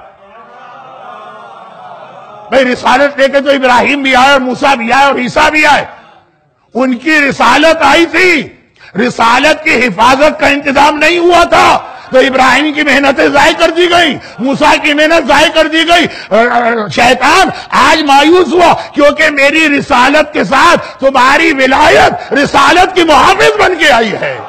بھئی رسالت لے کے تو ابراہیم بھی آئے اور موسیٰ بھی آئے اور عیسیٰ بھی آئے. ان کی رسالت آئی تھی، رسالت کی حفاظت کا انتظام نہیں ہوا تھا، تو ابراہیم کی محنتیں ضائع کر دی گئی، موسیٰ کی محنت ضائع کر دی گئی. شیطان آج مایوس ہوا کیونکہ میری رسالت کے ساتھ تمہاری ولایت رسالت کی محافظ بن کے آئی ہے.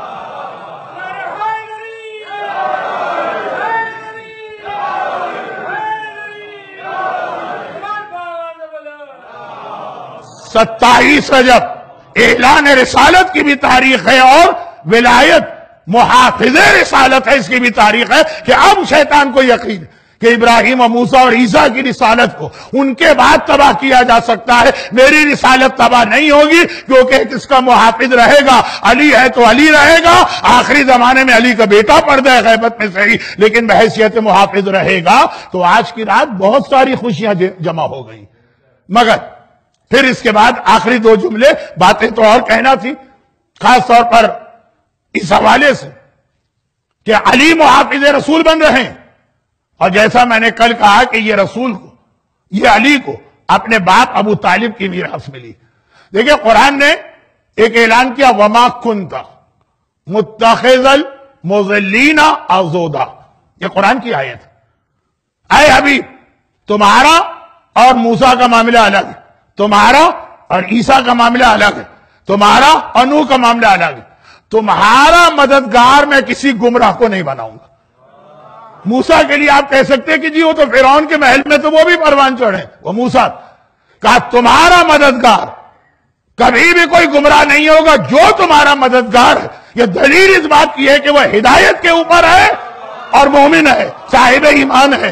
ستائیس رجب اعلان رسالت کی بھی تاریخ ہے اور ولایت محافظ رسالت ہے، اس کی بھی تاریخ ہے. کہ اب شیطان کو یقین کہ ابراہیم اور موسیٰ اور عیسیٰ کی رسالت کو ان کے بعد تباہ کیا جا سکتا ہے، میری رسالت تباہ نہیں ہوگی کیونکہ اس کا محافظ رہے گا. علی ہے تو علی رہے گا، آخری زمانے میں علی کا بیٹا پردہ ہے غیبت میں صحیح، لیکن بحیثیت محافظ رہے گا. تو آج کی رات بہت ساری خوشیاں جمع ہو گئی. مگر پھر اس کے بعد آخری دو جملے، باتیں تو اور کہنا تھی، خاص طور پر اس حوالے سے کہ علی محافظ رسول بن رہے ہیں. اور جیسا میں نے کل کہا کہ یہ رسول کو، یہ علی کو اپنے باپ ابو طالب کی میراث ملی. دیکھیں قرآن نے ایک اعلان کیا، وما کنت متخذ المضلین عضدا. یہ قرآن کی آیت ہے. اے حبیب، تمہارا اور موسیٰ کا معاملہ الگ ہے، تمہارا اور عیسیٰ کا معاملہ الگ ہے، تمہارا اور نوح کا معاملہ الگ ہے. تمہارا مددگار میں کسی گمراہ کو نہیں بناؤں گا. موسیٰ کے لیے آپ کہہ سکتے کہ جی وہ تو فرعون کے محل میں تو وہ بھی پروان چڑھے، وہ موسیٰ. کہا تمہارا مددگار کبھی بھی کوئی گمراہ نہیں ہوگا جو تمہارا مددگار ہے. یہ دلیل اس بات کی ہے کہ وہ ہدایت کے اوپر ہے اور مومن ہے، صاحب ایمان ہے.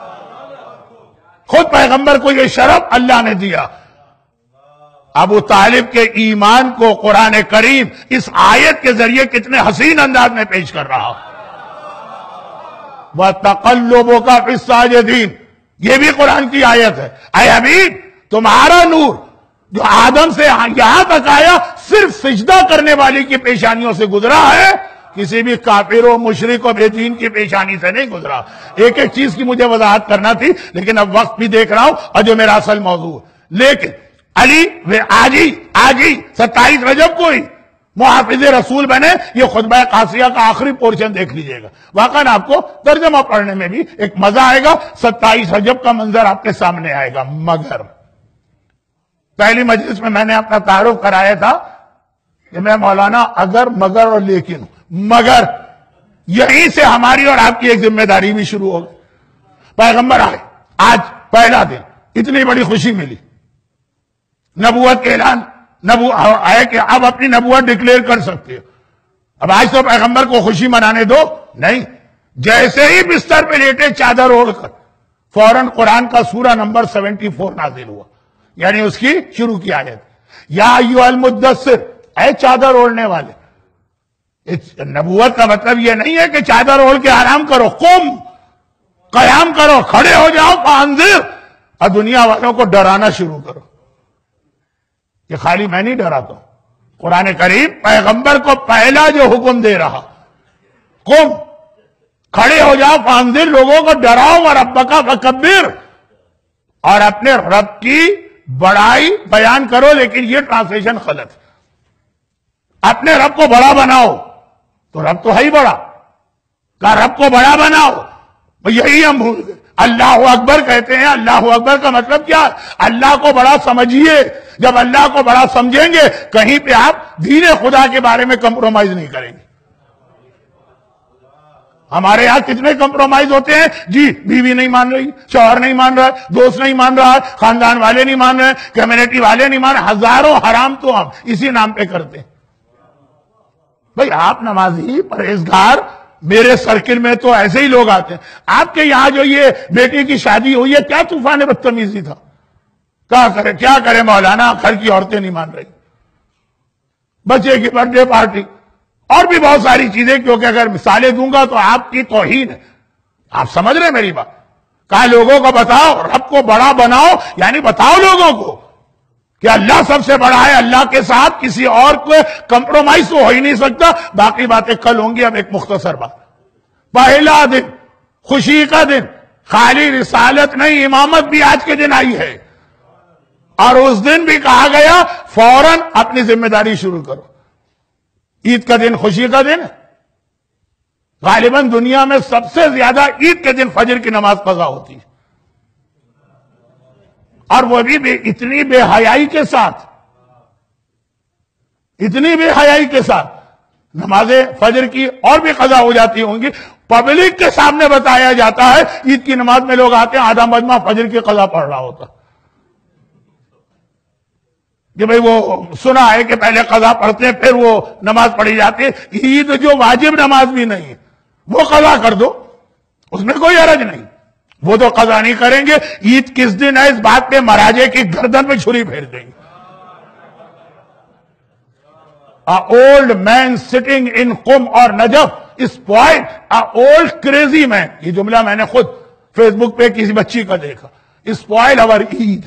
خود پیغمبر کو یہ شرف اللہ نے دیا. ابو طالب کے ایمان کو قرآن کریم اس آیت کے ذریعے کتنے حسین انداز میں پیش کر رہا. وَتَقَلُّبُكَ فِي السَّاجِدِينَ، یہ بھی قرآن کی آیت ہے. اے حبیب، تمہارا نور جو آدم سے یہاں تک آیا صرف سجدہ کرنے والی کی پیشانیوں سے گزرا ہے، کسی بھی کافر و مشرک و بے دین کی پیشانی سے نہیں گزرا. ایک ایک چیز کی مجھے وضاحت کرنا تھی لیکن اب وقت بھی دیکھ رہا ہوں اور جو میرا اصل موضوع ہے. لیکن علی آج ہی آج ہی ستائیس رجب کو ہی محافظ رسول بنے. یہ خطبہ قاسیہ کا آخری پورشن دیکھ لیجئے گا، واقعا آپ کو ترجمہ پڑھنے میں بھی ایک مزہ آئے گا. ستائیس رجب کا منظر آپ کے سامنے آئے گا. مگر پہلی مجلس میں میں نے اپنا تعارف کرایا تھا کہ میں مولانا اگر مگر اور لیکن، مگر یہیں سے ہماری اور آپ کی ایک ذمہ داری بھی شروع ہو گئی. پیغمبر آئے، آج پہلا دن اتنی بڑی خوشی ملی، نبوت کے اعلان، نبو آئے کہ اب اپنی نبوت ڈکلیئر کر سکتے ہو. اب آج تو پیغمبر کو خوشی منانے دو نہیں. جیسے ہی بستر پہ لیٹے چادر اوڑھ کر فوراً قرآن کا سورہ نمبر سیونٹی فور نازل ہوا، یعنی اس کی شروع کی آیت، یا ایھا المدثر، اے چادر اوڑھنے والے. نبوت کا مطلب یہ نہیں ہے کہ چادر اوڑھ کے آرام کرو، قم، قیام کرو، کھڑے ہو جاؤ، فانذر، اور دنیا والوں کو ڈرانا شروع کرو. یہ خالی میں نہیں ڈراتا ہوں، قرآن کریم پیغمبر کو پہلا جو حکم دے رہا، قم، کھڑے ہو جاؤ، فانذر، لوگوں کو ڈراؤ، وربک فکبر، اور اپنے رب کی بڑائی بیان کرو. لیکن یہ ٹرانسلیشن غلط ہے. اپنے رب کو بڑا بناؤ تو رب تو ہے ہی بڑا، کہا رب کو بڑا بناؤ، یہی ہم بھول گئے۔ اللہ اکبر کہتے ہیں، اللہ اکبر کا مطلب کیا؟ اللہ کو بڑا سمجھیے۔ جب اللہ کو بڑا سمجھیں گے کہیں پہ آپ دین خدا کے بارے میں کمپرومائز نہیں کریں گے۔ ہمارے یہاں کتنے کمپرومائز ہوتے ہیں؟ جی بیوی نہیں مان رہی، شوہر نہیں مان رہا، دوست نہیں مان رہا، خاندان والے نہیں مان رہے، کمیونٹی والے نہیں مان رہے، ہزاروں حرام تو ہم اسی نام پہ کرتے ہیں۔ بھئی آپ نمازی پرہیزگار، میرے سرکل میں تو ایسے ہی لوگ آتے ہیں۔ آپ کے یہاں جو یہ بیٹی کی شادی ہوئی ہے، کیا طوفان بدتمیزی تھا؟ کیا کرے کیا کرے مولانا، گھر کی عورتیں نہیں مان رہی، بچے کی برتھ ڈے پارٹی اور بھی بہت ساری چیزیں، کیونکہ اگر مثالیں دوں گا تو آپ کی توہین ہے۔ آپ سمجھ رہے میری بات؟ کہا لوگوں کو بتاؤ، رب کو بڑا بناؤ، یعنی بتاؤ لوگوں کو کہ اللہ سب سے بڑا ہے، اللہ کے ساتھ کسی اور کو کمپرومائز تو ہو ہی نہیں سکتا۔ باقی باتیں کل ہوں گی۔ اب ایک مختصر بات، پہلا دن خوشی کا دن، خالی رسالت نہیں امامت بھی آج کے دن آئی ہے، اور اس دن بھی کہا گیا فوراً اپنی ذمہ داری شروع کرو۔ عید کا دن خوشی کا دن ہے، غالباً دنیا میں سب سے زیادہ عید کے دن فجر کی نماز قضا ہوتی ہے، اور وہ بھی بے اتنی بے حیائی کے ساتھ، اتنی بے حیائی کے ساتھ نمازیں فجر کی اور بھی قضا ہو جاتی ہوں گی۔ پبلک کے سامنے بتایا جاتا ہے عید کی نماز میں لوگ آتے ہیں، آدھا مجمع فجر کی قضا پڑھ رہا ہوتا کہ بھئی وہ سنا ہے کہ پہلے قضا پڑھتے ہیں پھر وہ نماز پڑھی جاتی ہے۔ عید جو واجب نماز بھی نہیں وہ قضا کر دو، اس میں کوئی حرج نہیں، وہ تو قضا نہیں کریں گے۔ عید کس دن ہے اس بات پہ مہاراجے کی گردن میں چھری پھیر دیں گے۔ A old man sitting in Qum اور Najaf spoiled a old crazy man، یہ جملہ میں نے خود فیس بک پہ کسی بچی کا دیکھا، spoil our عید۔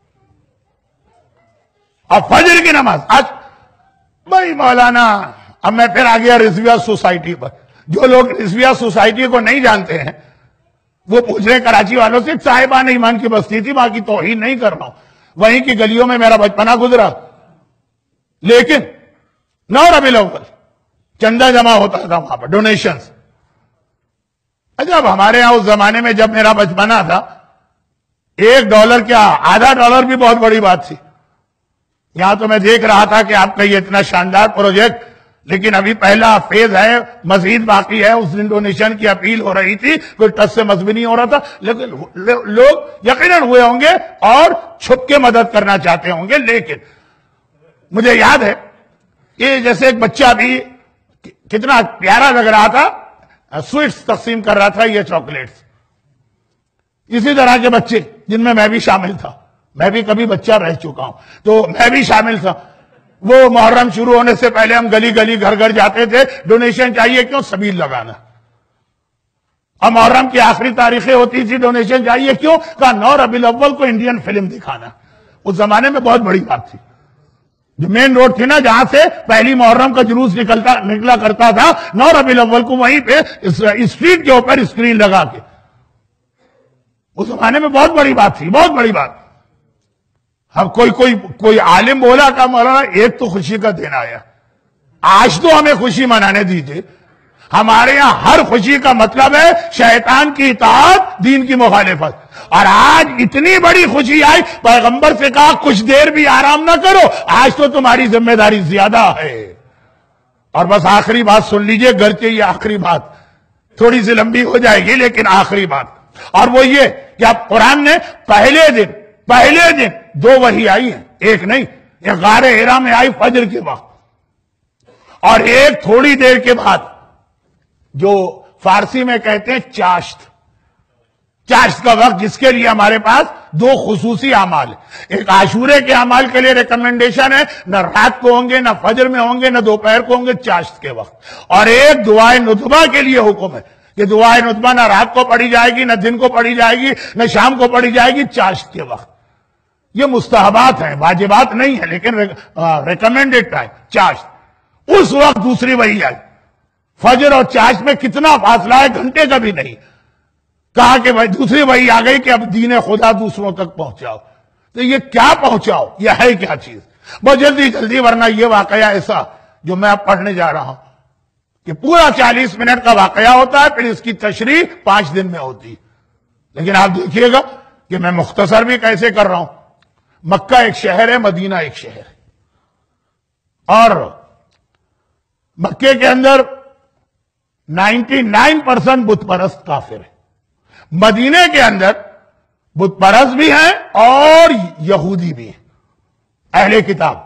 اب فجر کی نماز آج بھائی مولانا، اب میں پھر آ گیا رضویہ سوسائٹی پر۔ جو لوگ رضویہ سوسائٹی کو نہیں جانتے ہیں وہ پوچھ رہے کراچی والوں سے، صاحبان ایمان کی بستی تھی، باقی توہین نہیں کر رہا ہوں، وہیں کی گلیوں میں میرا بچپنا گزرا، لیکن نو ربیع الاول چندہ جمع ہوتا تھا وہاں پر، ڈونیشنز۔ جب ہمارے ہاں اس زمانے میں جب میرا بچپنا تھا، ایک ڈالر کیا آدھا ڈالر بھی بہت بڑی بات تھی۔ یہاں تو میں دیکھ رہا تھا کہ آپ کا یہ اتنا شاندار پروجیکٹ، لیکن ابھی پہلا فیز ہے، مزید باقی ہے۔ اس دن ڈونیشن کی اپیل ہو رہی تھی، کوئی ٹچ سے مذہبی نہیں ہو رہا تھا، لیکن لوگ یقیناً ہوئے ہوں گے اور چھپ کے مدد کرنا چاہتے ہوں گے۔ لیکن مجھے یاد ہے کہ جیسے ایک بچہ بھی کتنا پیارا لگ رہا تھا، سویٹس تقسیم کر رہا تھا، یہ چاکلیٹس۔ اسی طرح کے بچے جن میں میں بھی شامل تھا، میں بھی کبھی بچہ رہ چکا ہوں تو میں بھی شامل تھا۔ وہ محرم شروع ہونے سے پہلے ہم گلی گلی گھر گھر جاتے تھے، ڈونیشن چاہیے کیوں؟ سبیل لگانا۔ اور محرم کی آخری تاریخیں ہوتی تھی، ڈونیشن چاہیے کیوں؟ کہا نو ربیع الاول کو انڈین فلم دکھانا۔ اس زمانے میں بہت بڑی بات تھی۔ جو مین روڈ تھی نا جہاں سے پہلی محرم کا جلوس نکلتا نکلا کرتا تھا، نو ربیع الاول کو وہیں پہ اسٹریٹ کے اوپر اسکرین لگا کے، اس زمانے میں بہت بڑی بات تھی، بہت بڑی بات۔ اب کوئی کوئی کوئی عالم بولا کہ مولانا ایک تو خوشی کا دن آیا، آج تو ہمیں خوشی منانے دیجیے۔ ہمارے یہاں ہر خوشی کا مطلب ہے شیطان کی اطاعت، دین کی مخالفت۔ اور آج اتنی بڑی خوشی آئی، پیغمبر سے کہا کچھ دیر بھی آرام نہ کرو، آج تو تمہاری ذمہ داری زیادہ ہے۔ اور بس آخری بات سن لیجئے، گرچہ یہ آخری بات تھوڑی سی لمبی ہو جائے گی، لیکن آخری بات، اور وہ یہ کہ اب قرآن نے پہلے دن پہلے دن دو وحی آئی ہیں، ایک نہیں، ایک غار ہیرا میں آئی فجر کے وقت، اور ایک تھوڑی دیر کے بعد جو فارسی میں کہتے ہیں چاشت، چاشت کا وقت، جس کے لیے ہمارے پاس دو خصوصی اعمال ہیں۔ ایک عاشورے کے اعمال کے لیے ریکمنڈیشن ہے، نہ رات کو ہوں گے، نہ فجر میں ہوں گے، نہ دوپہر کو ہوں گے، چاشت کے وقت۔ اور ایک دعائے ندبہ کے لیے حکم ہے کہ دعائے ندبہ نہ رات کو پڑھی جائے گی، نہ دن کو پڑھی جائے گی، نہ شام کو پڑھی جائے گی، چاشت کے وقت۔ یہ مستحبات ہیں، واجبات نہیں ہیں، لیکن ریکمینڈڈ ٹائم چاشت۔ اس وقت دوسری وحی آئی، فجر اور چاشت میں کتنا فاصلہ ہے، گھنٹے کا بھی نہیں۔ کہا کہ بھائی دوسری وحی آ گئی کہ اب دین خدا دوسروں تک پہنچاؤ۔ تو یہ کیا پہنچاؤ، یہ ہے کیا چیز؟ بہت جلدی جلدی، ورنہ یہ واقعہ ایسا جو میں اب پڑھنے جا رہا ہوں، کہ پورا چالیس منٹ کا واقعہ ہوتا ہے، پھر اس کی تشریح پانچ دن میں ہوتی ہے۔ لیکن آپ دیکھیے گا کہ میں مختصر بھی کیسے کر رہا ہوں۔ مکہ ایک شہر ہے، مدینہ ایک شہر ہے، اور مکے کے اندر نائنٹی نائن پرسنٹ بت پرست کافر ہے، مدینے کے اندر بت پرست بھی ہیں اور یہودی بھی ہیں، اہل کتاب۔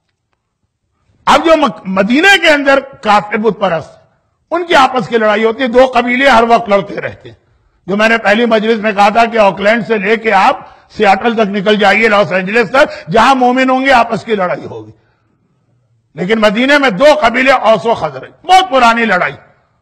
اب جو مدینے کے اندر کافر بت پرست ان کی آپس کی لڑائی ہوتی ہے، دو قبیلے ہر وقت لڑتے رہتے ہیں، جو میں نے پہلی مجلس میں کہا تھا کہ آکلینڈ سے لے کے آپ سیاٹل تک نکل جائیے، لاس اینجلس تک، جہاں مومن ہوں گے آپس کی لڑائی ہوگی۔ لیکن مدینے میں دو قبیلے، اوس و خزرج، بہت پرانی لڑائی،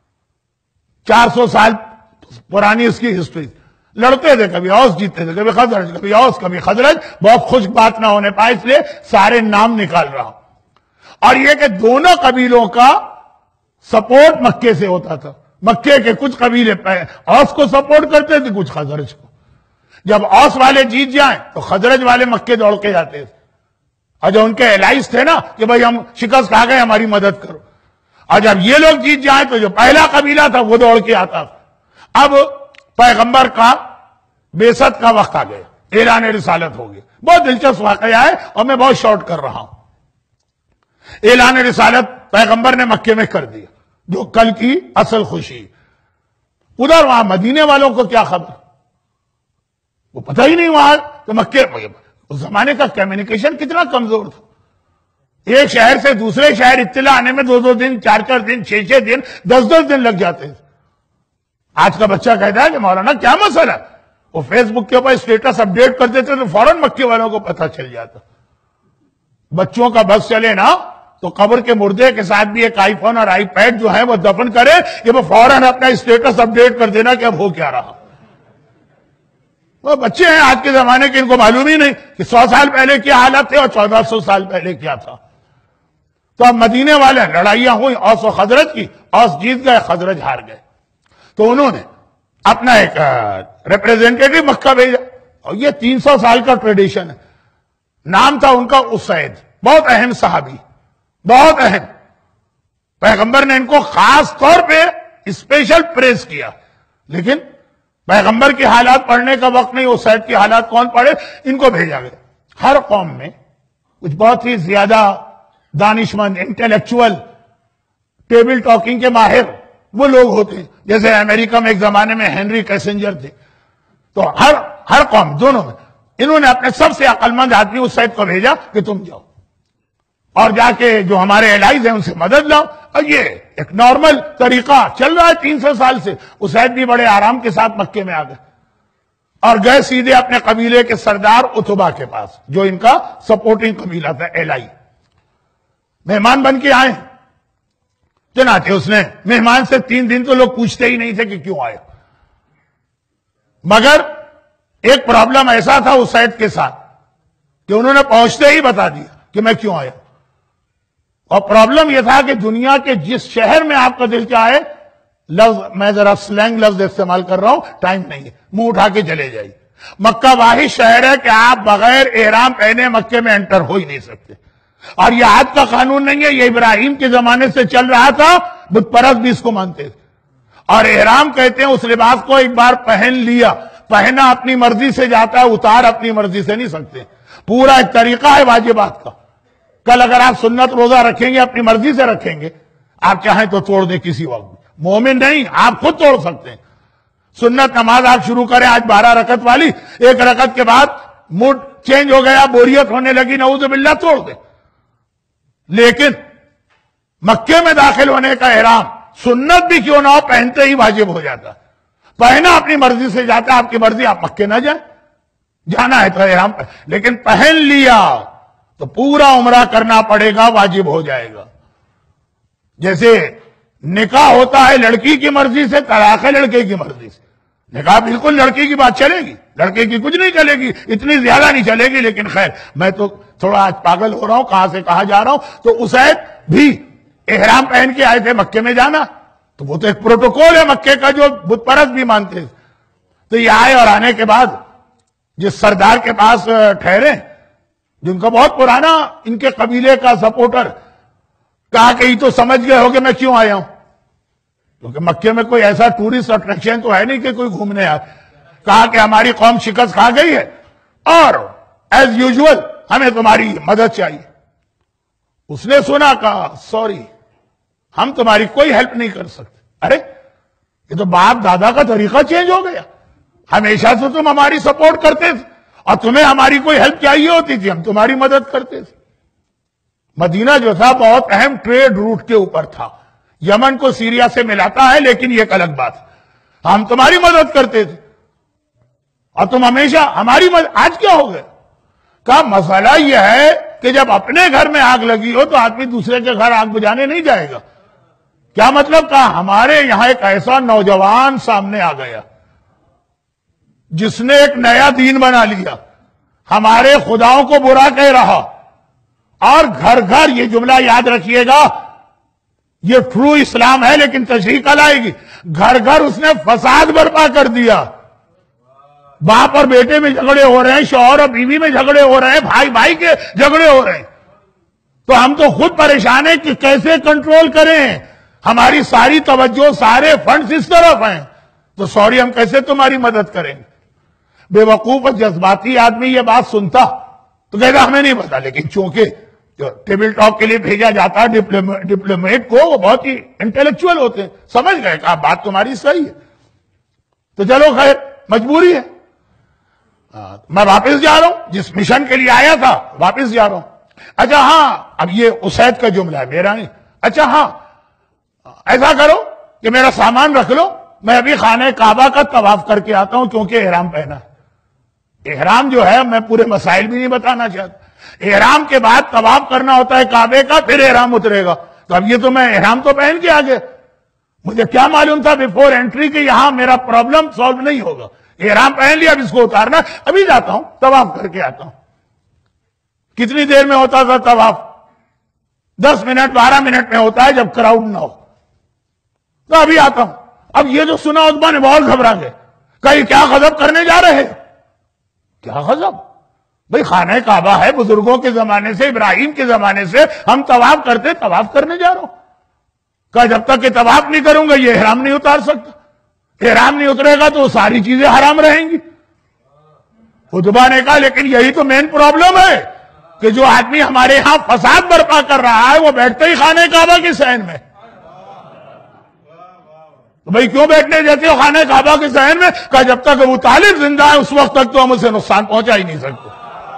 چار سو سال پرانی اس کی ہسٹری، لڑتے تھے، کبھی اوس جیتتے تھے، کبھی خزرج، کبھی اوس، کبھی خزرج، بہت خشک بات نہ ہونے پائے اس لیے سارے نام نکال رہا ہوں۔ اور یہ کہ دونوں قبیلوں کا سپورٹ مکے سے ہوتا تھا، مکے کے کچھ قبیلے اوس کو سپورٹ کرتے تھے، کچھ خزرج کو۔ جب اوس والے جیت جائیں تو خزرج والے مکے دوڑ کے جاتے تھے، اور جو ان کے الائز تھے نا کہ بھائی ہم شکست کھا گئے، ہماری مدد کرو، اور جب یہ لوگ جیت جائیں تو جو پہلا قبیلہ تھا وہ دوڑ کے آتا۔ اب پیغمبر کا بیست کا وقت آ گیا، اعلان رسالت ہو گیا، بہت دلچسپ واقعہ ہے اور میں بہت شارٹ کر رہا ہوں۔ اعلان رسالت پیغمبر نے مکے میں کر دیا، جو کل کی اصل خوشی۔ ادھر وہاں مدینے والوں کو کیا خبر، وہ پتہ ہی نہیں وہاں کہ مکے، اس زمانے کا کمیونیکیشن کتنا کمزور تھا، ایک شہر سے دوسرے شہر اطلاع آنے میں دو دو دن، چار چار دن، چھ چھ دن، دس دس دن لگ جاتے تھے۔ آج کا بچہ کہتا ہے کہ مولانا کیا مسئلہ ہے، وہ فیس بک کے اوپر اسٹیٹس اپ ڈیٹ کر دیتے تو فوراً مکے والوں کو پتہ چل جاتا۔ بچوں کا بس چلے نا تو قبر کے مردے کے ساتھ بھی ایک آئی فون اور آئی پیڈ جو ہے وہ دفن کرے کہ وہ فوراً اپنا اسٹیٹس اپ ڈیٹ کر دینا کہ اب ہو کیا رہا۔ وہ بچے ہیں آج کے زمانے کے، ان کو معلوم ہی نہیں کہ سو سال پہلے کیا حالت تھے اور چودہ سو سال پہلے کیا تھا۔ تو اب مدینے والے لڑائیاں ہوئی اوس و خزرج کی، اوس جیت گئے، خزرج ہار گئے، تو انہوں نے اپنا ایک ریپریزنٹیٹو مکہ بھیجا، اور یہ تین سو سال کا ٹریڈیشن ہے۔ نام تھا ان کا اسید، بہت اہم صحابی، بہت اہم۔ پیغمبر نے ان کو خاص طور پہ اسپیشل پریز کیا، لیکن پیغمبر کی حالات پڑھنے کا وقت نہیں، اسید کی حالات کون پڑھے، ان کو بھیجا گیا۔ ہر قوم میں کچھ بہت ہی زیادہ دانشمند، انٹلیکچوئل، ٹیبل ٹاکنگ کے ماہر وہ لوگ ہوتے ہیں، جیسے امریکہ میں ایک زمانے میں ہنری کیسنجر تھے۔ تو ہر ہر قوم، دونوں میں انہوں نے اپنے سب سے عقل مند آدمی اسید کو بھیجا کہ تم جاؤ اور جا کے جو ہمارے الائز ہیں ان سے مدد لاؤ۔ اور یہ ایک نارمل طریقہ چل رہا ہے تین سو سال سے۔ اسید بھی بڑے آرام کے ساتھ مکے میں آ گئے اور گئے سیدھے اپنے قبیلے کے سردار اتبا کے پاس، جو ان کا سپورٹنگ قبیلہ تھا، الائی۔ مہمان بن کے آئے، چنانچہ اس نے مہمان سے تین دن تو لوگ پوچھتے ہی نہیں تھے کہ کیوں آئے، مگر ایک پرابلم ایسا تھا اسید کے ساتھ کہ انہوں نے پہنچتے ہی بتا دیا کہ میں کیوں آیا۔ اور پرابلم یہ تھا کہ دنیا کے جس شہر میں آپ کا دل چاہے، لفظ میں ذرا سلینگ لفظ استعمال کر رہا ہوں، ٹائم نہیں ہے، منہ اٹھا کے چلے جائیے۔ مکہ واحد شہر ہے کہ آپ بغیر احرام پہنے مکے میں انٹر ہو ہی نہیں سکتے، اور یہ آج کا قانون نہیں ہے، یہ ابراہیم کے زمانے سے چل رہا تھا، بت پرست بھی اس کو مانتے تھے۔ اور احرام کہتے ہیں اس لباس کو ایک بار پہن لیا، پہنا اپنی مرضی سے جاتا ہے، اتار اپنی مرضی سے نہیں سکتے، پورا ایک طریقہ ہے واجبات کا۔ کل اگر آپ سنت روزہ رکھیں گے اپنی مرضی سے رکھیں گے، آپ چاہیں تو توڑ دیں کسی وقت، مومن نہیں، آپ خود توڑ سکتے ہیں۔ سنت نماز آپ شروع کریں آج بارہ رکعت والی، ایک رکعت کے بعد موڈ چینج ہو گیا، بوریت ہونے لگی، نعوذ باللہ، توڑ دیں۔ لیکن مکے میں داخل ہونے کا احرام سنت بھی کیوں نہ ہو، پہنتے ہی واجب ہو جاتا، پہنا اپنی مرضی سے جاتا ہے، آپ کی مرضی، آپ مکے نہ جائیں، جانا ہے تو احرام پہ، لیکن پہن لیا تو پورا عمرہ کرنا پڑے گا، واجب ہو جائے گا۔ جیسے نکاح ہوتا ہے لڑکی کی مرضی سے، طلاق ہے لڑکے کی مرضی سے۔ نکاح بالکل لڑکی کی بات چلے گی، لڑکے کی کچھ نہیں چلے گی، اتنی زیادہ نہیں چلے گی، لیکن خیر میں تو تھوڑا آج پاگل ہو رہا ہوں، کہاں سے کہاں جا رہا ہوں۔ تو اسید بھی احرام پہن کے آئے تھے مکے میں جانا، تو وہ تو ایک پروٹوکول ہے مکے کا جو بت پرست بھی مانتے ہیں۔ تو یہ آئے اور آنے کے بعد جس سردار کے پاس ٹھہرے، جن کا بہت پرانا ان کے قبیلے کا سپورٹر، کہا کہ یہ تو سمجھ گئے ہو کہ میں کیوں آیا ہوں، کیونکہ مکے میں کوئی ایسا ٹورسٹ اٹریکشن تو ہے نہیں کہ کوئی گھومنے آئے. کہا کہ ہماری قوم شکست کھا گئی ہے اور ایز یوزول ہمیں تمہاری مدد چاہیے. اس نے سنا, کہا سوری ہم تمہاری کوئی ہیلپ نہیں کر سکتے. ارے یہ تو باپ دادا کا طریقہ چینج ہو گیا. ہمیشہ سے تم ہماری سپورٹ کرتے تھے اور تمہیں ہماری کوئی ہیلپ چاہیے ہوتی تھی, ہم تمہاری مدد کرتے تھے. مدینہ جو تھا بہت اہم ٹریڈ روٹ کے اوپر تھا, یمن کو سیریا سے ملاتا ہے, لیکن یہ ایک الگ بات ہے. ہم تمہاری مدد کرتے تھے اور تم ہمیشہ ہماری مدد. آج کیا ہو گیا؟ کہا مسئلہ یہ ہے کہ جب اپنے گھر میں آگ لگی ہو تو آدمی دوسرے کے گھر آگ بجانے نہیں جائے گا. کیا مطلب؟ کہا ہمارے یہاں ایک ایسا نوجوان سامنے آ گیا جس نے ایک نیا دین بنا لیا, ہمارے خداؤں کو برا کہہ رہا, اور گھر گھر, یہ جملہ یاد رکھیے گا, یہ ٹرو اسلام ہے لیکن تشریح کل آئے گی, گھر گھر اس نے فساد برپا کر دیا. باپ اور بیٹے میں جھگڑے ہو رہے ہیں, شوہر اور بیوی میں جھگڑے ہو رہے ہیں, بھائی بھائی کے جھگڑے ہو رہے ہیں. تو ہم تو خود پریشان ہیں کہ کیسے کنٹرول کریں, ہماری ساری توجہ, سارے فنڈز اس طرف ہیں, تو سوری ہم کیسے تمہاری مدد کریں گے. بے وقوف اور جذباتی آدمی یہ بات سنتا تو کہتا ہمیں نہیں پتا, لیکن چونکہ جو ٹیبل ٹاک کے لیے بھیجا جاتا ہے ڈپلومیٹ کو, وہ بہت ہی انٹلیکچوئل ہوتے ہیں, سمجھ گئے کہ بات تمہاری صحیح ہے. تو چلو خیر, مجبوری ہے. میں واپس جا رہا ہوں, جس مشن کے لیے آیا تھا واپس جا رہا ہوں. اچھا ہاں, اب یہ اسید کا جملہ ہے, میرا نہیں. اچھا ہاں, ایسا کرو کہ میرا سامان رکھ لو, میں ابھی خانہ کعبہ کا طواف کر کے آتا ہوں, کیونکہ احرام پہنا ہے. احرام جو ہے, میں پورے مسائل بھی نہیں بتانا چاہتا. احرام کے بعد طواف کرنا ہوتا ہے کعبے کا, پھر احرام اترے گا. تو اب یہ تو میں احرام تو پہن کے آ گیا, مجھے کیا معلوم تھا بیفور انٹری کہ یہاں میرا پرابلم سالو نہیں ہوگا. احرام پہن لیا, اب اس کو اتارنا. ابھی جاتا ہوں طواف کر کے آتا ہوں. کتنی دیر میں ہوتا تھا طواف؟ دس منٹ بارہ منٹ میں ہوتا ہے جب کراؤڈ نہ ہو. تو ابھی آتا ہوں. اب یہ جو سنا عتبہ نے بہت گھبرا گئے, کہیں کیا غضب کرنے جا رہے ہیں؟ کیا غضب بھئی, خانہ کعبہ ہے, بزرگوں کے زمانے سے, ابراہیم کے زمانے سے ہم طواف کرتے, طواف کرنے جا رہا ہوں. کہا جب تک کہ طواف نہیں کروں گا یہ احرام نہیں اتار سکتا. احرام نہیں اترے گا تو ساری چیزیں حرام رہیں گی. عتبہ نے کہا لیکن یہی تو مین پرابلم ہے کہ جو آدمی ہمارے ہاں فساد برپا کر رہا ہے وہ بیٹھتے ہی خانہ کعبہ کی صحن میں. تو بھئی کیوں بیٹھنے دیتے ہو خانہ کعبہ کے صحن میں؟ کہا جب تک ابو طالب زندہ ہے اس وقت تک تو ہم اسے نقصان پہنچا ہی نہیں سکتے.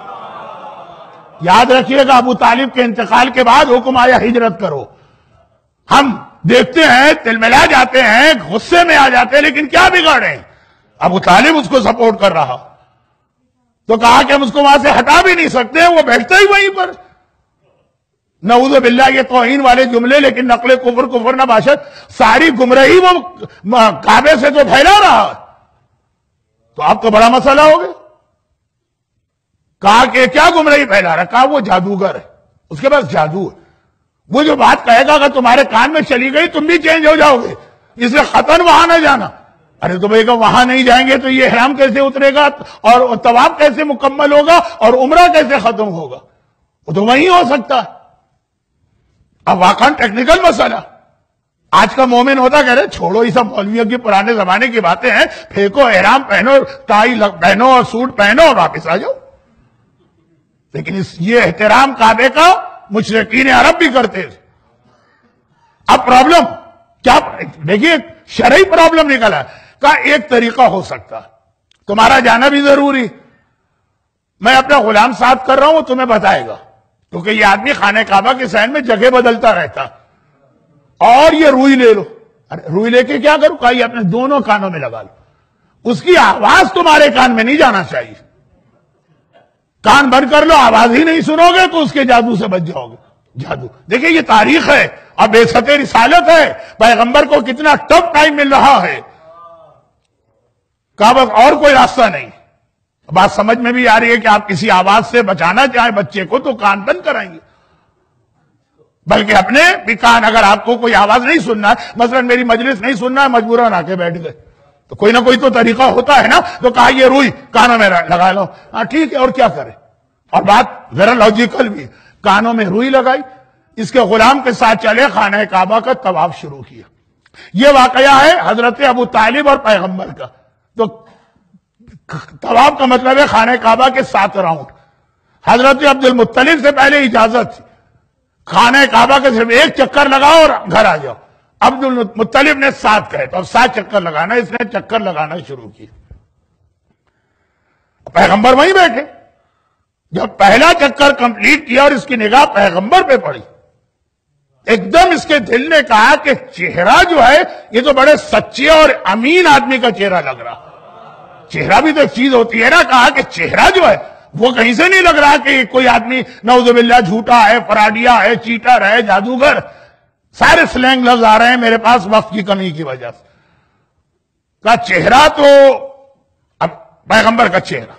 یاد رکھیے گا, ابو طالب کے انتقال کے بعد حکم آیا ہجرت کرو. ہم دیکھتے ہیں, تلملا جاتے ہیں, غصے میں آ جاتے ہیں, لیکن کیا بگاڑے؟ ابو طالب اس کو سپورٹ کر رہا, تو کہا کہ ہم اس کو وہاں سے ہٹا بھی نہیں سکتے, وہ بیٹھتا ہی وہیں پر. نعوذ باللہ یہ توہین والے جملے, لیکن نقل کفر کفر نہ باشد, ساری گمراہی وہ کعبے سے تو پھیلا رہا, تو اب تو بڑا مسئلہ ہو گیا. کہا کہ کیا گمراہی پھیلا رہا؟ کہا وہ جادوگر ہے, اس کے پاس جادو ہے, وہ جو بات کہے گا اگر تمہارے کان میں چلی گئی تم بھی چینج ہو جاؤ گے, اس لیے خطن وہاں نہ جانا. ارے تو بھائی کہ وہاں نہیں جائیں گے تو یہ احرام کیسے اترے گا, اور طواف کیسے مکمل ہوگا, اور عمرہ کیسے ختم ہوگا؟ وہ تو وہیں ہو سکتا ہے. اب واقعاً ٹیکنیکل مسئلہ. آج کا مومن ہوتا کہہ رہے چھوڑو یہ سب مولویوں کی پرانے زمانے کی باتیں ہیں, پھینکو, احرام پہنو, ٹائی پہنو اور سوٹ پہنو اور واپس آ جاؤ. لیکن اس یہ احترام کعبے کا مشرکین عرب بھی کرتے تھے. اب پرابلم کیا دیکھیے, شرعی پرابلم نکلا کا ایک طریقہ ہو سکتا, تمہارا جانا بھی ضروری. میں اپنا غلام ساتھ کر رہا ہوں, وہ تمہیں بتائے گا, کیونکہ یہ آدمی خانہ کعبہ کے صحن میں جگہ بدلتا رہتا. اور یہ روئی لے لو. ارے روئی لے کے کیا کروں؟ کہا یہ اپنے دونوں کانوں میں لگا لو, اس کی آواز تمہارے کان میں نہیں جانا چاہیے. کان بند کر لو, آواز ہی نہیں سنو گے تو اس کے جادو سے بچ جاؤ گے. جادو دیکھیں یہ تاریخ ہے, اور بیست رسالت ہے, پیغمبر کو کتنا ٹف ٹائم مل رہا ہے. کہا بس اور کوئی راستہ نہیں. بات سمجھ میں بھی آ رہی ہے کہ آپ کسی آواز سے بچانا چاہیں بچے کو تو کان بند کرائیں گے, بلکہ اپنے بھی کان, اگر آپ کو کوئی آواز نہیں سننا ہے, مثلا میری مجلس نہیں سننا ہے, مجبوراً آ کے بیٹھ گئے, تو کوئی نہ کوئی تو طریقہ ہوتا ہے نا. تو کہا یہ روئی کانوں میں لگا لو. ہاں ٹھیک ہے, اور کیا کرے؟ اور بات ذرا لاجیکل بھی, کانوں میں روئی لگائی, اس کے غلام کے ساتھ چلے, خانہ کعبہ کا طواف شروع کیا. یہ واقعہ ہے حضرت ابو طالب اور پیغمبر کا. تو طواف کا مطلب ہے خانہ کعبہ کے سات راؤنڈ. حضرت عبد المطلب سے پہلے اجازت تھی خانہ کعبہ کے صرف ایک چکر لگاؤ اور گھر آ جاؤ. عبد المطلب نے سات کہے تو اب سات چکر لگانا، اس نے چکر لگانا شروع کی. پیغمبر وہیں بیٹھے. جب پہلا چکر کمپلیٹ کیا اور اس کی نگاہ پیغمبر پہ پڑی، ایک دم اس کے دل نے کہا کہ چہرہ جو ہے یہ تو بڑے سچے اور امین آدمی کا چہرہ لگ رہا. چہرہ بھی تو ایک چیز ہوتی ہے نا. کہا کہ چہرہ جو ہے وہ کہیں سے نہیں لگ رہا کہ کوئی آدمی نعوذ باللہ جھوٹا ہے، فراڈیا ہے، چیٹر ہے، جادوگر. سارے سلینگ لفظ آ رہے ہیں میرے پاس وقت کی کمی کی وجہ سے. کہا چہرہ تو اب پیغمبر کا چہرہ،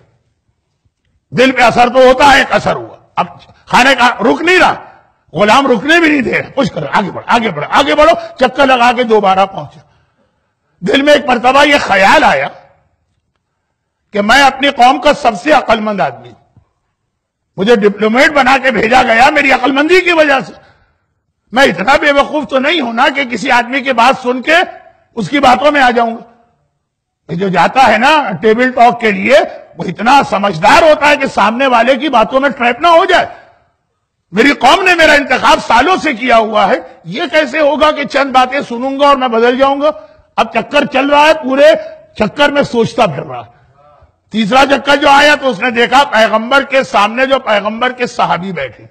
دل پہ اثر تو ہوتا ہے، ایک اثر ہوا. اب کھانے کا رک نہیں رہا، غلام رکنے بھی نہیں دے رہا. پوچھ کر آگے بڑھ آگے بڑھ آگے بڑھو. چکر لگا کے دوبارہ پہنچا. دل میں ایک مرتبہ یہ خیال آیا کہ میں اپنی قوم کا سب سے عقل مند آدمی ہوں. مجھے ڈپلومیٹ بنا کے بھیجا گیا میری عقل مندی کی وجہ سے. میں اتنا بے وقوف تو نہیں ہونا کہ کسی آدمی کی بات سن کے اس کی باتوں میں آ جاؤں گا. جو جاتا ہے نا ٹیبل ٹاک کے لیے وہ اتنا سمجھدار ہوتا ہے کہ سامنے والے کی باتوں میں ٹریپ نہ ہو جائے. میری قوم نے میرا انتخاب سالوں سے کیا ہوا ہے، یہ کیسے ہوگا کہ چند باتیں سنوں گا اور میں بدل جاؤں گا. اب چکر چل رہا ہے، پورے چکر میں سوچتا پھر رہا. تیسرا چکر جو آیا تو اس نے دیکھا پیغمبر کے سامنے جو پیغمبر کے صحابی بیٹھے.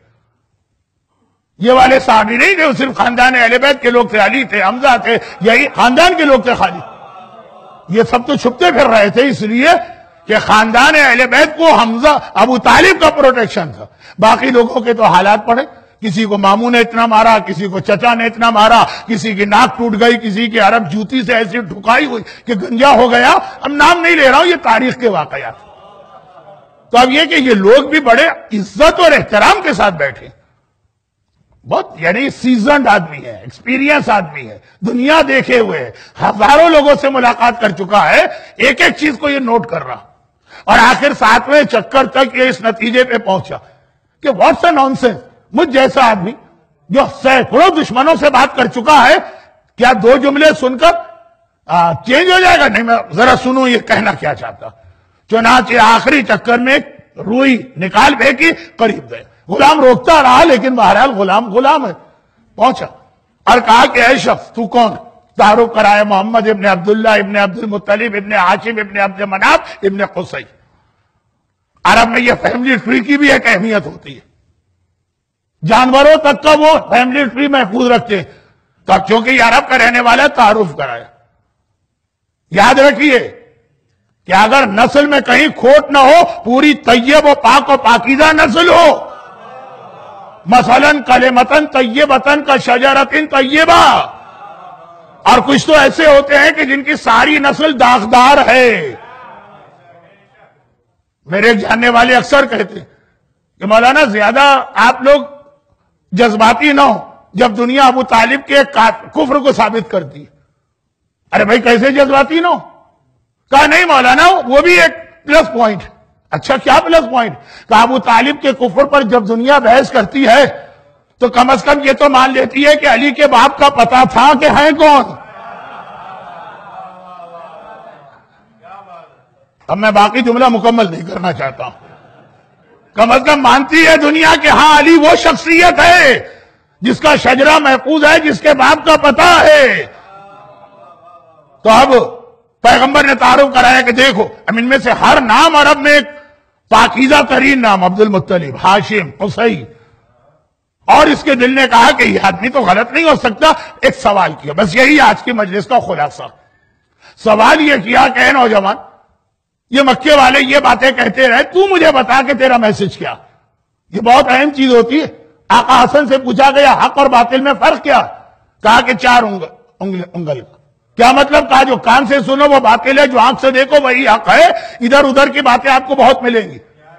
یہ والے صحابی نہیں تھے، وہ صرف خاندان اہل بیت کے لوگ تھے. علی تھے، حمزہ تھے، یہی خاندان کے لوگ تھے خالی. یہ سب تو چھپتے پھر رہے تھے اس لیے کہ خاندان اہل بیت کو حمزہ ابو طالب کا پروٹیکشن تھا. باقی لوگوں کے تو حالات پڑے. کسی کو ماموں نے اتنا مارا، کسی کو چچا نے اتنا مارا، کسی کی ناک ٹوٹ گئی، کسی کی عرب جوتی سے ایسی ٹھکائی ہوئی کہ گنجا ہو گیا. اب نام نہیں لے رہا ہوں، یہ تاریخ کے واقعات. تو اب یہ کہ یہ لوگ بھی بڑے عزت اور احترام کے ساتھ بیٹھے. بہت یعنی سیزنڈ آدمی ہے، ایکسپیرینس آدمی ہے، دنیا دیکھے ہوئے ہے، ہزاروں لوگوں سے ملاقات کر چکا ہے. ایک ایک چیز کو یہ نوٹ کر رہا. اور آخر ساتویں چکر تک یہ اس نتیجے پہ پہنچا کہ واٹس اے نان سینس. مجھ جیسا آدمی جو سینکڑوں دشمنوں سے بات کر چکا ہے، کیا دو جملے سن کر چینج ہو جائے گا؟ نہیں، میں ذرا سنوں یہ کہنا کیا چاہتا. چنانچہ آخری چکر میں روئی نکال پھینکی، قریب گئے. غلام روکتا رہا لیکن بہرحال غلام غلام ہے. پہنچا اور کہا کہ اے شخص تو کون؟ تعارف کرائے محمد ابن عبداللہ ابن عبد المطلب ابن ہاشم ابن عبد مناف ابن قصی. عرب میں یہ فیملی ٹری کی بھی ایک اہمیت ہوتی ہے. جانوروں تک کا وہ فیملی ٹری محفوظ رکھتے ہیں. تو اب چونکہ یہ عرب کا رہنے والا تعارف کرایا. یاد رکھیے کہ اگر نسل میں کہیں کھوٹ نہ ہو، پوری طیب و پاک و پاکیزہ نسل ہو. مثلا کلمتن طیبتن کا شجرتن طیبہ. اور کچھ تو ایسے ہوتے ہیں کہ جن کی ساری نسل داغدار ہے. میرے ایک جاننے والے اکثر کہتے ہیں کہ مولانا زیادہ آپ لوگ جذباتی نہ ہو جب دنیا ابو طالب کے کفر کو ثابت کرتی. ارے بھائی کیسے جذباتی نہ ہو؟ کہا نہیں مولانا وہ بھی ایک پلس پوائنٹ. اچھا کیا پلس پوائنٹ؟ کہا ابو طالب کے کفر پر جب دنیا بحث کرتی ہے تو کم از کم یہ تو مان لیتی ہے کہ علی کے باپ کا پتا تھا کہ ہیں کون. اب میں باقی جملہ مکمل نہیں کرنا چاہتا ہوں. کم از کم مانتی ہے دنیا کہ ہاں علی وہ شخصیت ہے جس کا شجرہ محفوظ ہے، جس کے باپ کا پتا ہے. تو اب پیغمبر نے تعارف کرایا کہ دیکھو اب ان میں سے ہر نام عرب میں ایک پاکیزہ ترین نام عبد المطلب، ہاشم، قصی. اور اس کے دل نے کہا کہ یہ آدمی تو غلط نہیں ہو سکتا. ایک سوال کیا، بس یہی آج کی مجلس کا خلاصہ. سوال یہ کیا کہ اے نوجوان، یہ مکے والے یہ باتیں کہتے رہے، تو مجھے بتا کہ تیرا میسج کیا. یہ بہت اہم چیز ہوتی ہے. آقا حسن سے پوچھا گیا حق اور باطل میں فرق کیا؟ کہا کہ چار انگل انگل. کیا مطلب؟ کہا جو کان سے سنو وہ باطل ہے، جو آنکھ سے دیکھو وہی حق ہے. ادھر ادھر کی باتیں آپ کو بہت ملیں گی.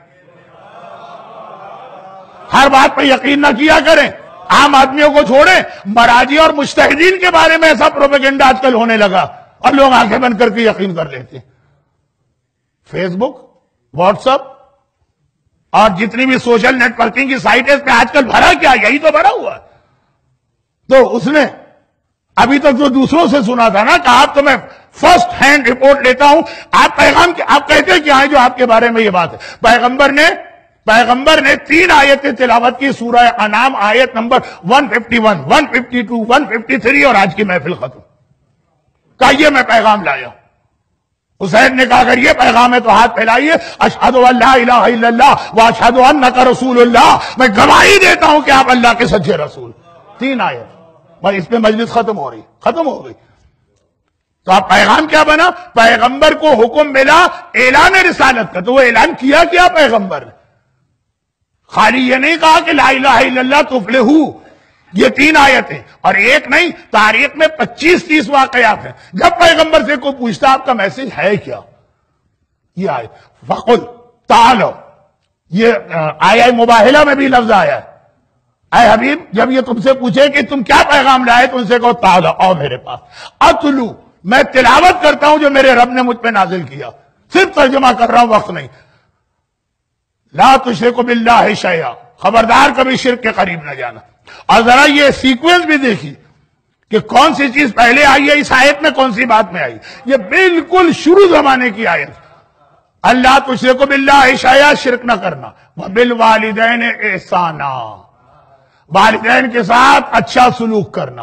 ہر بات پہ یقین نہ کیا کریں. عام آدمیوں کو چھوڑیں. مراجی اور مجتہدین کے بارے میں ایسا پروپیگنڈا آج کل ہونے لگا اور لوگ آنکھیں بند کر کے یقین کر لیتے ہیں. فیس بک، واٹس ایپ اور جتنی بھی سوشل نیٹ ورکنگ کی سائٹ ہے اس پہ آج کل بھرا کیا؟ یہی تو بھرا ہوا ہے. تو اس نے ابھی تک تو دوسروں سے سنا تھا نا کہ آپ تو میں فرسٹ ہینڈ رپورٹ لیتا ہوں. آپ پیغام آپ کہتے کیا ہیں جو آپ کے بارے میں یہ بات ہے؟ پیغمبر نے پیغمبر نے تین آیتیں تلاوت کی، سورہ انعام آیت نمبر ایک سو اکیاون، ایک سو باون، ایک سو ترپن اور آج کی محفل ختم. کہا یہ میں پیغام لایا. حسین نے کہا اگر یہ پیغام ہے تو ہاتھ پھیلائیے. اشہد ان لا الہ الا اللہ و اشہد انک رسول اللہ، میں گواہی دیتا ہوں کہ آپ اللہ کے سچے رسول. تین آیت بس اس پہ مجلس ختم ہو رہی ختم ہو گئی. تو آپ پیغام کیا بنا؟ پیغمبر کو حکم ملا اعلان رسالت کا، تو وہ اعلان کیا کیا پیغمبر نے؟ خالی یہ نہیں کہا کہ لا الہ الا اللہ تفلحو. یہ تین آیتیں اور ایک نہیں، تاریخ میں پچیس تیس واقعات ہیں. جب پیغمبر سے کوئی پوچھتا آپ کا میسج ہے کیا، یہ آئے فقل تعالو، یہ آیا مباہلہ میں بھی لفظ آیا ہے. اے حبیب جب یہ تم سے پوچھے کہ تم کیا پیغام لائے تو ان سے کہو تعالو، آؤ میرے پاس. اتلو، میں تلاوت کرتا ہوں جو میرے رب نے مجھ پہ نازل کیا، صرف ترجمہ کر رہا ہوں، وقت نہیں. لا تشرکوا باللہ شیئا، خبردار کبھی شرک کے قریب نہ جانا. اور ذرا یہ سیکوینس بھی دیکھی کہ کون سی چیز پہلے آئی ہے اس آیت میں، کون سی بات میں آئی. یہ بالکل شروع زمانے کی آیت. اللہ تشرکوا باللہ شیئا، شرک نہ کرنا. وبالوالدین احسانا، والدین کے ساتھ اچھا سلوک کرنا.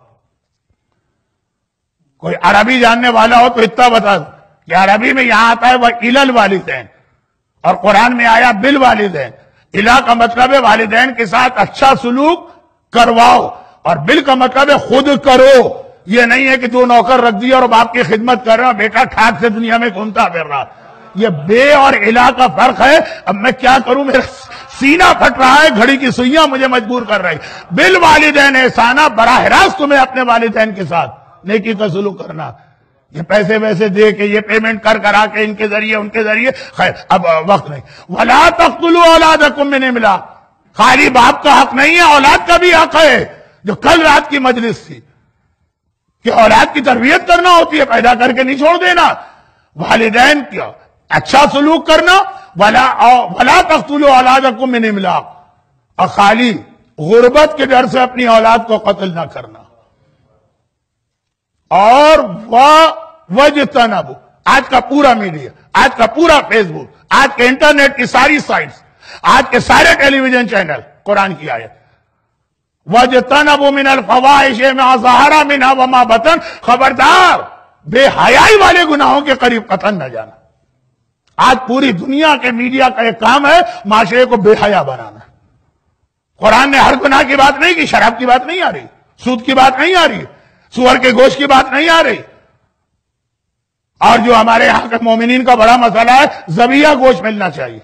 کوئی عربی جاننے والا ہو تو اتنا بتا دو کہ عربی میں یہاں آتا ہے وہ الل والدین، اور قرآن میں آیا بالوالدین. الہ کا مطلب ہے والدین کے ساتھ اچھا سلوک کرواؤ، اور بل کا مطلب ہے خود کرو. یہ نہیں ہے کہ دو نوکر رکھ دیا اور باپ کی خدمت کر رہا، بیٹا ٹھاک سے دنیا میں گھومتا پھر رہا. یہ بے اور الہ کا فرق ہے. اب میں کیا کروں، میرا سینہ پھٹ رہا ہے، گھڑی کی سوئیاں مجھے مجبور کر رہی. بالوالدین احسانا، براہ راست تمہیں اپنے والدین کے ساتھ نیکی کا سلوک کرنا. یہ پیسے ویسے دے کے، یہ پیمنٹ کر کرا کے، ان کے ذریعے ان کے ذریعے، خیر اب وقت نہیں. وَلَا تَقْتُلُوا أَوْلَادَكُم مِّنْ إِمْلَاقٍ، خالی باپ کا حق نہیں ہے، اولاد کا بھی حق ہے. جو کل رات کی مجلس تھی کہ اولاد کی تربیت کرنا ہوتی ہے، پیدا کر کے نہیں چھوڑ دینا. والدین کیا اچھا سلوک کرنا. وَلَا تَقْتُلُوا أَوْلَادَكُم مِّنْ إِمْلَاقٍ، اور خالی غربت کے ڈر سے اپنی اولاد کو قتل نہ کرنا. اور وَجْتَنَبُوا، آج کا پورا میڈیا، آج کا پورا فیس بک، آج کے انٹرنیٹ کی ساری سائٹس، آج کے سارے ٹیلی ویژن چینل، قرآن کی آیت وَجْتَنَبُوا مِنَ الْفَوَاحِشِ مَا ظَهَرَ مِنْهَا وَمَا بَطَنَ، خبردار بے حیائی والے گناہوں کے قریب قطعاً نہ جانا. آج پوری دنیا کے میڈیا کا ایک کام ہے معاشرے کو بے حیا بنانا. قرآن نے ہر گناہ کی بات نہیں کی، شراب کی بات نہیں آ رہی، سود کی بات نہیں آ رہی، سور کے گوشت کی بات نہیں آ رہی. اور جو ہمارے یہاں کے مومنین کا بڑا مسئلہ ہے، ذبیحہ گوشت ملنا چاہیے.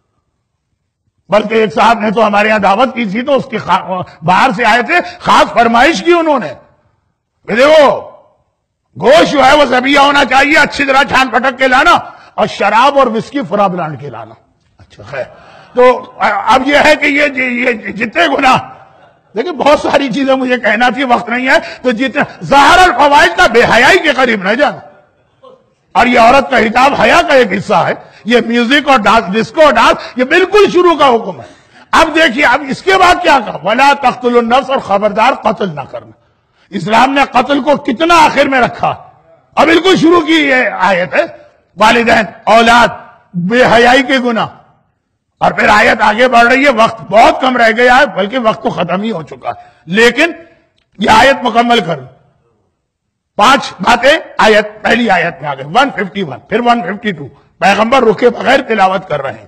بلکہ ایک صاحب نے تو ہمارے یہاں دعوت کی تھی تو اس کی باہر سے آئے تھے، خاص فرمائش کی انہوں نے کہ دیکھو گوشت جو ہے وہ ذبیحہ ہونا چاہیے، اچھی طرح چھان پٹک کے لانا، اور شراب اور وسکی فرا بلانڈ کے لانا. اچھا خیر، تو اب یہ ہے کہ یہ جتنے گناہ، لیکن بہت ساری چیزیں مجھے کہنا تھی، وقت نہیں ہے. تو جتنے ظاہر الفوائد کا بے حیائی کے قریب نہ جانا. اور یہ عورت کا حجاب حیا کا ایک حصہ ہے. یہ میوزک اور ڈانس، ڈسکو اور ڈانس، یہ بالکل شروع کا حکم ہے. اب دیکھیے اب اس کے بعد کیا کہا، وَلَا تَقْتُلُوا النَّفْسَ، اور خبردار قتل نہ کرنا. اسلام نے قتل کو کتنا آخر میں رکھا، اور بالکل شروع کی یہ آیت ہے. والدین، اولاد، بے حیائی کے گناہ. اور پھر آیت آگے بڑھ رہی ہے، وقت بہت کم رہ گیا ہے، بلکہ وقت تو ختم ہی ہو چکا ہے، لیکن یہ آیت مکمل کر لوں. پانچ باتیں آیت، پہلی آیت میں آگے ایک سو اکیاون، پھر ایک سو باون، پیغمبر رکے بغیر تلاوت کر رہے ہیں.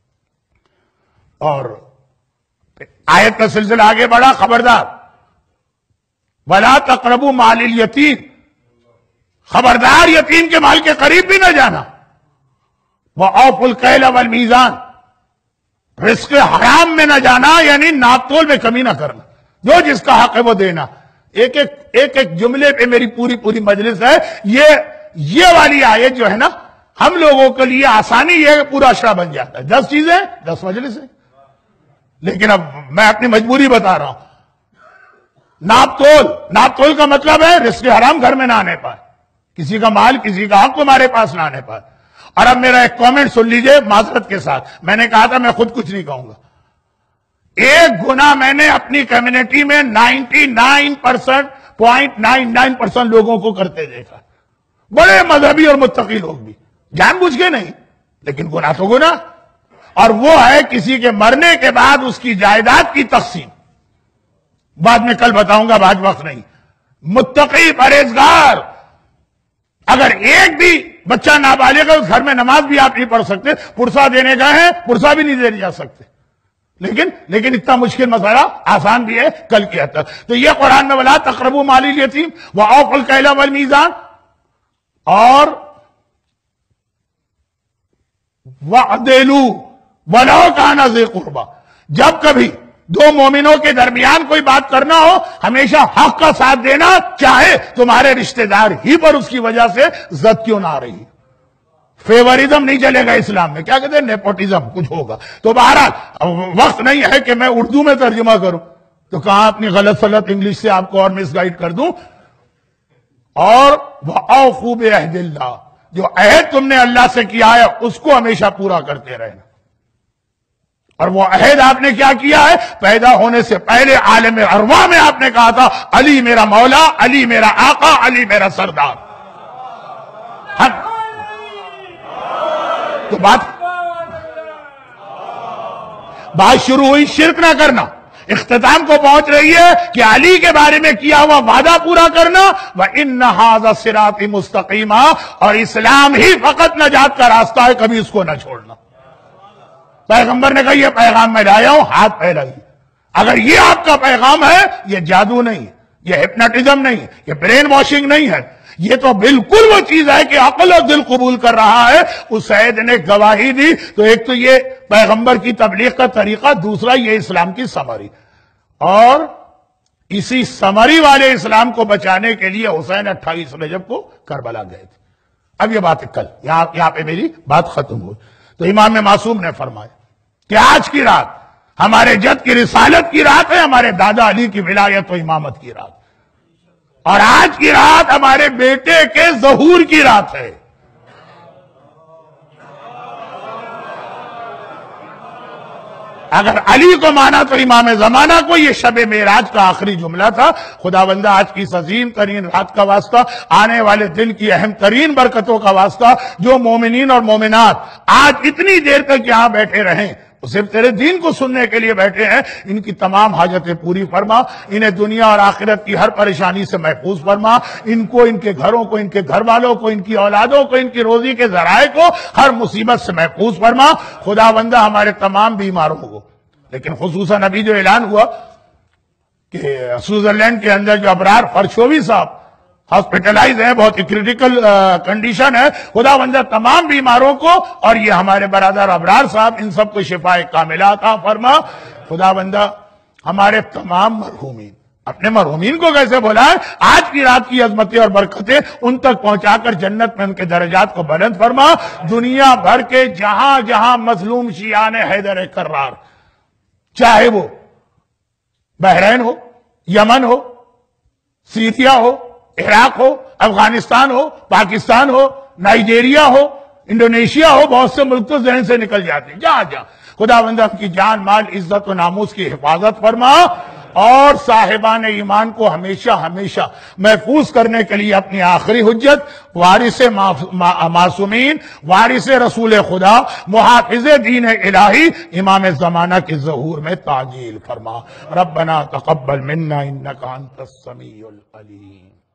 اور آیت کا سلسلہ آگے بڑھا، خبردار وَلَا تَقْرَبُوا مَالِ الْيَتِيمِ، خبردار یتیم کے مال کے قریب بھی نہ جانا. وَأَوْفُوا الْكَيْلَ وَالْمِيزَانَ، رزق حرام میں نہ جانا، یعنی ناپ تول میں کمی نہ کرنا، جو جس کا حق ہے وہ دینا. ایک ایک ایک ایک جملے پہ میری پوری پوری مجلس ہے. یہ یہ والی آیت جو ہے نا، ہم لوگوں کے لیے آسانی یہ ہے کہ پورا اشرا بن جاتا ہے. دس چیزیں، دس مجلسیں. لیکن اب میں اپنی مجبوری بتا رہا ہوں. ناپ تول، ناپ تول کا مطلب ہے رزق حرام گھر میں نہ آنے پائے، کسی کا مال، کسی کا حق تمہارے پاس نہ آنے پائے. اور اب میرا ایک کامنٹ سن لیجئے معذرت کے ساتھ. میں نے کہا تھا میں خود کچھ نہیں کہوں گا. ایک گناہ میں نے اپنی کمیونٹی میں ninety nine percent point nine nine percent لوگوں کو کرتے دیکھا، بڑے مذہبی اور متقی لوگ بھی، جان بوجھ کے نہیں، لیکن گناہ تو گناہ. اور وہ ہے کسی کے مرنے کے بعد اس کی جائیداد کی تقسیم. بعد میں کل بتاؤں گا، بعد وقت نہیں. متقی پرہیزگار، اگر ایک بھی بچہ نابالغ ہے اس گھر میں نماز بھی آپ نہیں پڑھ سکتے، پرسہ دینے گئے ہیں پرسہ بھی نہیں دینے جا سکتے. لیکن لیکن اتنا مشکل مسئلہ آسان بھی ہے کل کیا تھا. تو یہ قرآن میں ولا تقربوا مال الیتیم واوفوا الکیل والمیزان اور وعدلوا ولو کان ذی قربی. جب کبھی دو مومنوں کے درمیان کوئی بات کرنا ہو، ہمیشہ حق کا ساتھ دینا، چاہے تمہارے رشتہ دار ہی پر اس کی وجہ سے زد کیوں نہ آ رہی. فیوریزم نہیں چلے گا اسلام میں. کیا کہتے ہیں؟ نیپوٹزم کچھ ہوگا. تو بہرحال وقت نہیں ہے کہ میں اردو میں ترجمہ کروں، تو کہاں اپنی غلط سلط انگلش سے آپ کو اور مس گائیڈ کر دوں. اور وَأَوْفُوا بِعَهْدِ اللَّهِ، جو عہد تم نے اللہ سے کیا ہے اس کو ہمیشہ پورا کرتے رہنا. اور وہ عہد آپ نے کیا کیا ہے؟ پیدا ہونے سے پہلے عالم ارواح میں آپ نے کہا تھا علی میرا مولا، علی میرا آقا، علی میرا سردار. ہم تو بات بات شروع ہوئی شرک نہ کرنا، اختتام کو پہنچ رہی ہے کہ علی کے بارے میں کیا ہوا وعدہ پورا کرنا. وَإِنَّ هَذَا الصِّرَاطِ مُسْتَقِيمًا، اور اسلام ہی فقط نجات کا راستہ ہے، کبھی اس کو نہ چھوڑنا. پیغمبر نے کہا یہ پیغام میں لایا ہوں، ہاتھ پھیلائیے. اگر یہ آپ کا پیغام ہے، یہ جادو نہیں، یہ ہپناٹزم نہیں، یہ برین واشنگ نہیں ہے، یہ تو بالکل وہ چیز ہے کہ عقل اور دل قبول کر رہا ہے. اس سید نے گواہی دی. تو ایک تو یہ پیغمبر کی تبلیغ کا طریقہ، دوسرا یہ اسلام کی سمری. اور اسی سمری والے اسلام کو بچانے کے لیے حسین اٹھائیس رجب کو کربلا گئے تھے. اب یہ بات کل یہاں یہاں پہ میری بات ختم ہوئی. تو امام معصوم نے فرمایا کہ آج کی رات ہمارے جد کی رسالت کی رات ہے، ہمارے دادا علی کی ولایت و امامت کی رات، اور آج کی رات ہمارے بیٹے کے ظہور کی رات ہے. اگر علی کو مانا تو امام زمانہ کو. یہ شب معراج کا آخری جملہ تھا. خدا بندہ آج کی اس عظیم ترین رات کا واسطہ، آنے والے دن کی اہم ترین برکتوں کا واسطہ، جو مومنین اور مومنات آج اتنی دیر تک یہاں بیٹھے رہیں، صرف تیرے دین کو سننے کے لیے بیٹھے ہیں، ان کی تمام حاجتیں پوری فرما. انہیں دنیا اور آخرت کی ہر پریشانی سے محفوظ فرما. ان کو، ان کے گھروں کو، ان کے گھر والوں کو، ان کی اولادوں کو، ان کی روزی کے ذرائع کو ہر مصیبت سے محفوظ فرما. خدا بندہ ہمارے تمام بیماروں کو، لیکن خصوصاً ابھی جو اعلان ہوا کہ سوئٹزرلینڈ کے اندر جو ابرار فرشوی صاحب ہاسپٹلائز ہیں، بہت ہی کریٹیکل کنڈیشن ہے، خدا بندہ تمام بیماروں کو، اور یہ ہمارے برادر ابرار صاحب، ان سب کو شفاء کاملہ عطا فرما. خدا بندہ ہمارے تمام مرحومین، اپنے مرحومین کو کیسے بلائیں، آج کی رات کی عظمتیں اور برکتیں ان تک پہنچا کر جنت میں ان کے درجات کو بلند فرما. دنیا بھر کے جہاں جہاں مظلوم شیعان حیدر کرار، چاہے وہ بحرین ہو، یمن ہو، سیریا ہو، عراق ہو، افغانستان ہو، پاکستان ہو، نائجیریا ہو، انڈونیشیا ہو، بہت سے ملک تو ذہن سے نکل جاتے ہیں، جہاں جہاں خدا بندہ ان کی جان مال عزت و ناموس کی حفاظت فرما. اور صاحبان ایمان کو ہمیشہ ہمیشہ محفوظ کرنے کے لیے اپنی آخری حجت، وارث معصومین، وارث رسول خدا، محافظ دین الہی، امام زمانہ کے ظہور میں تعجیل فرما. ربنا تقبل منا انک انت السمیع العلیم.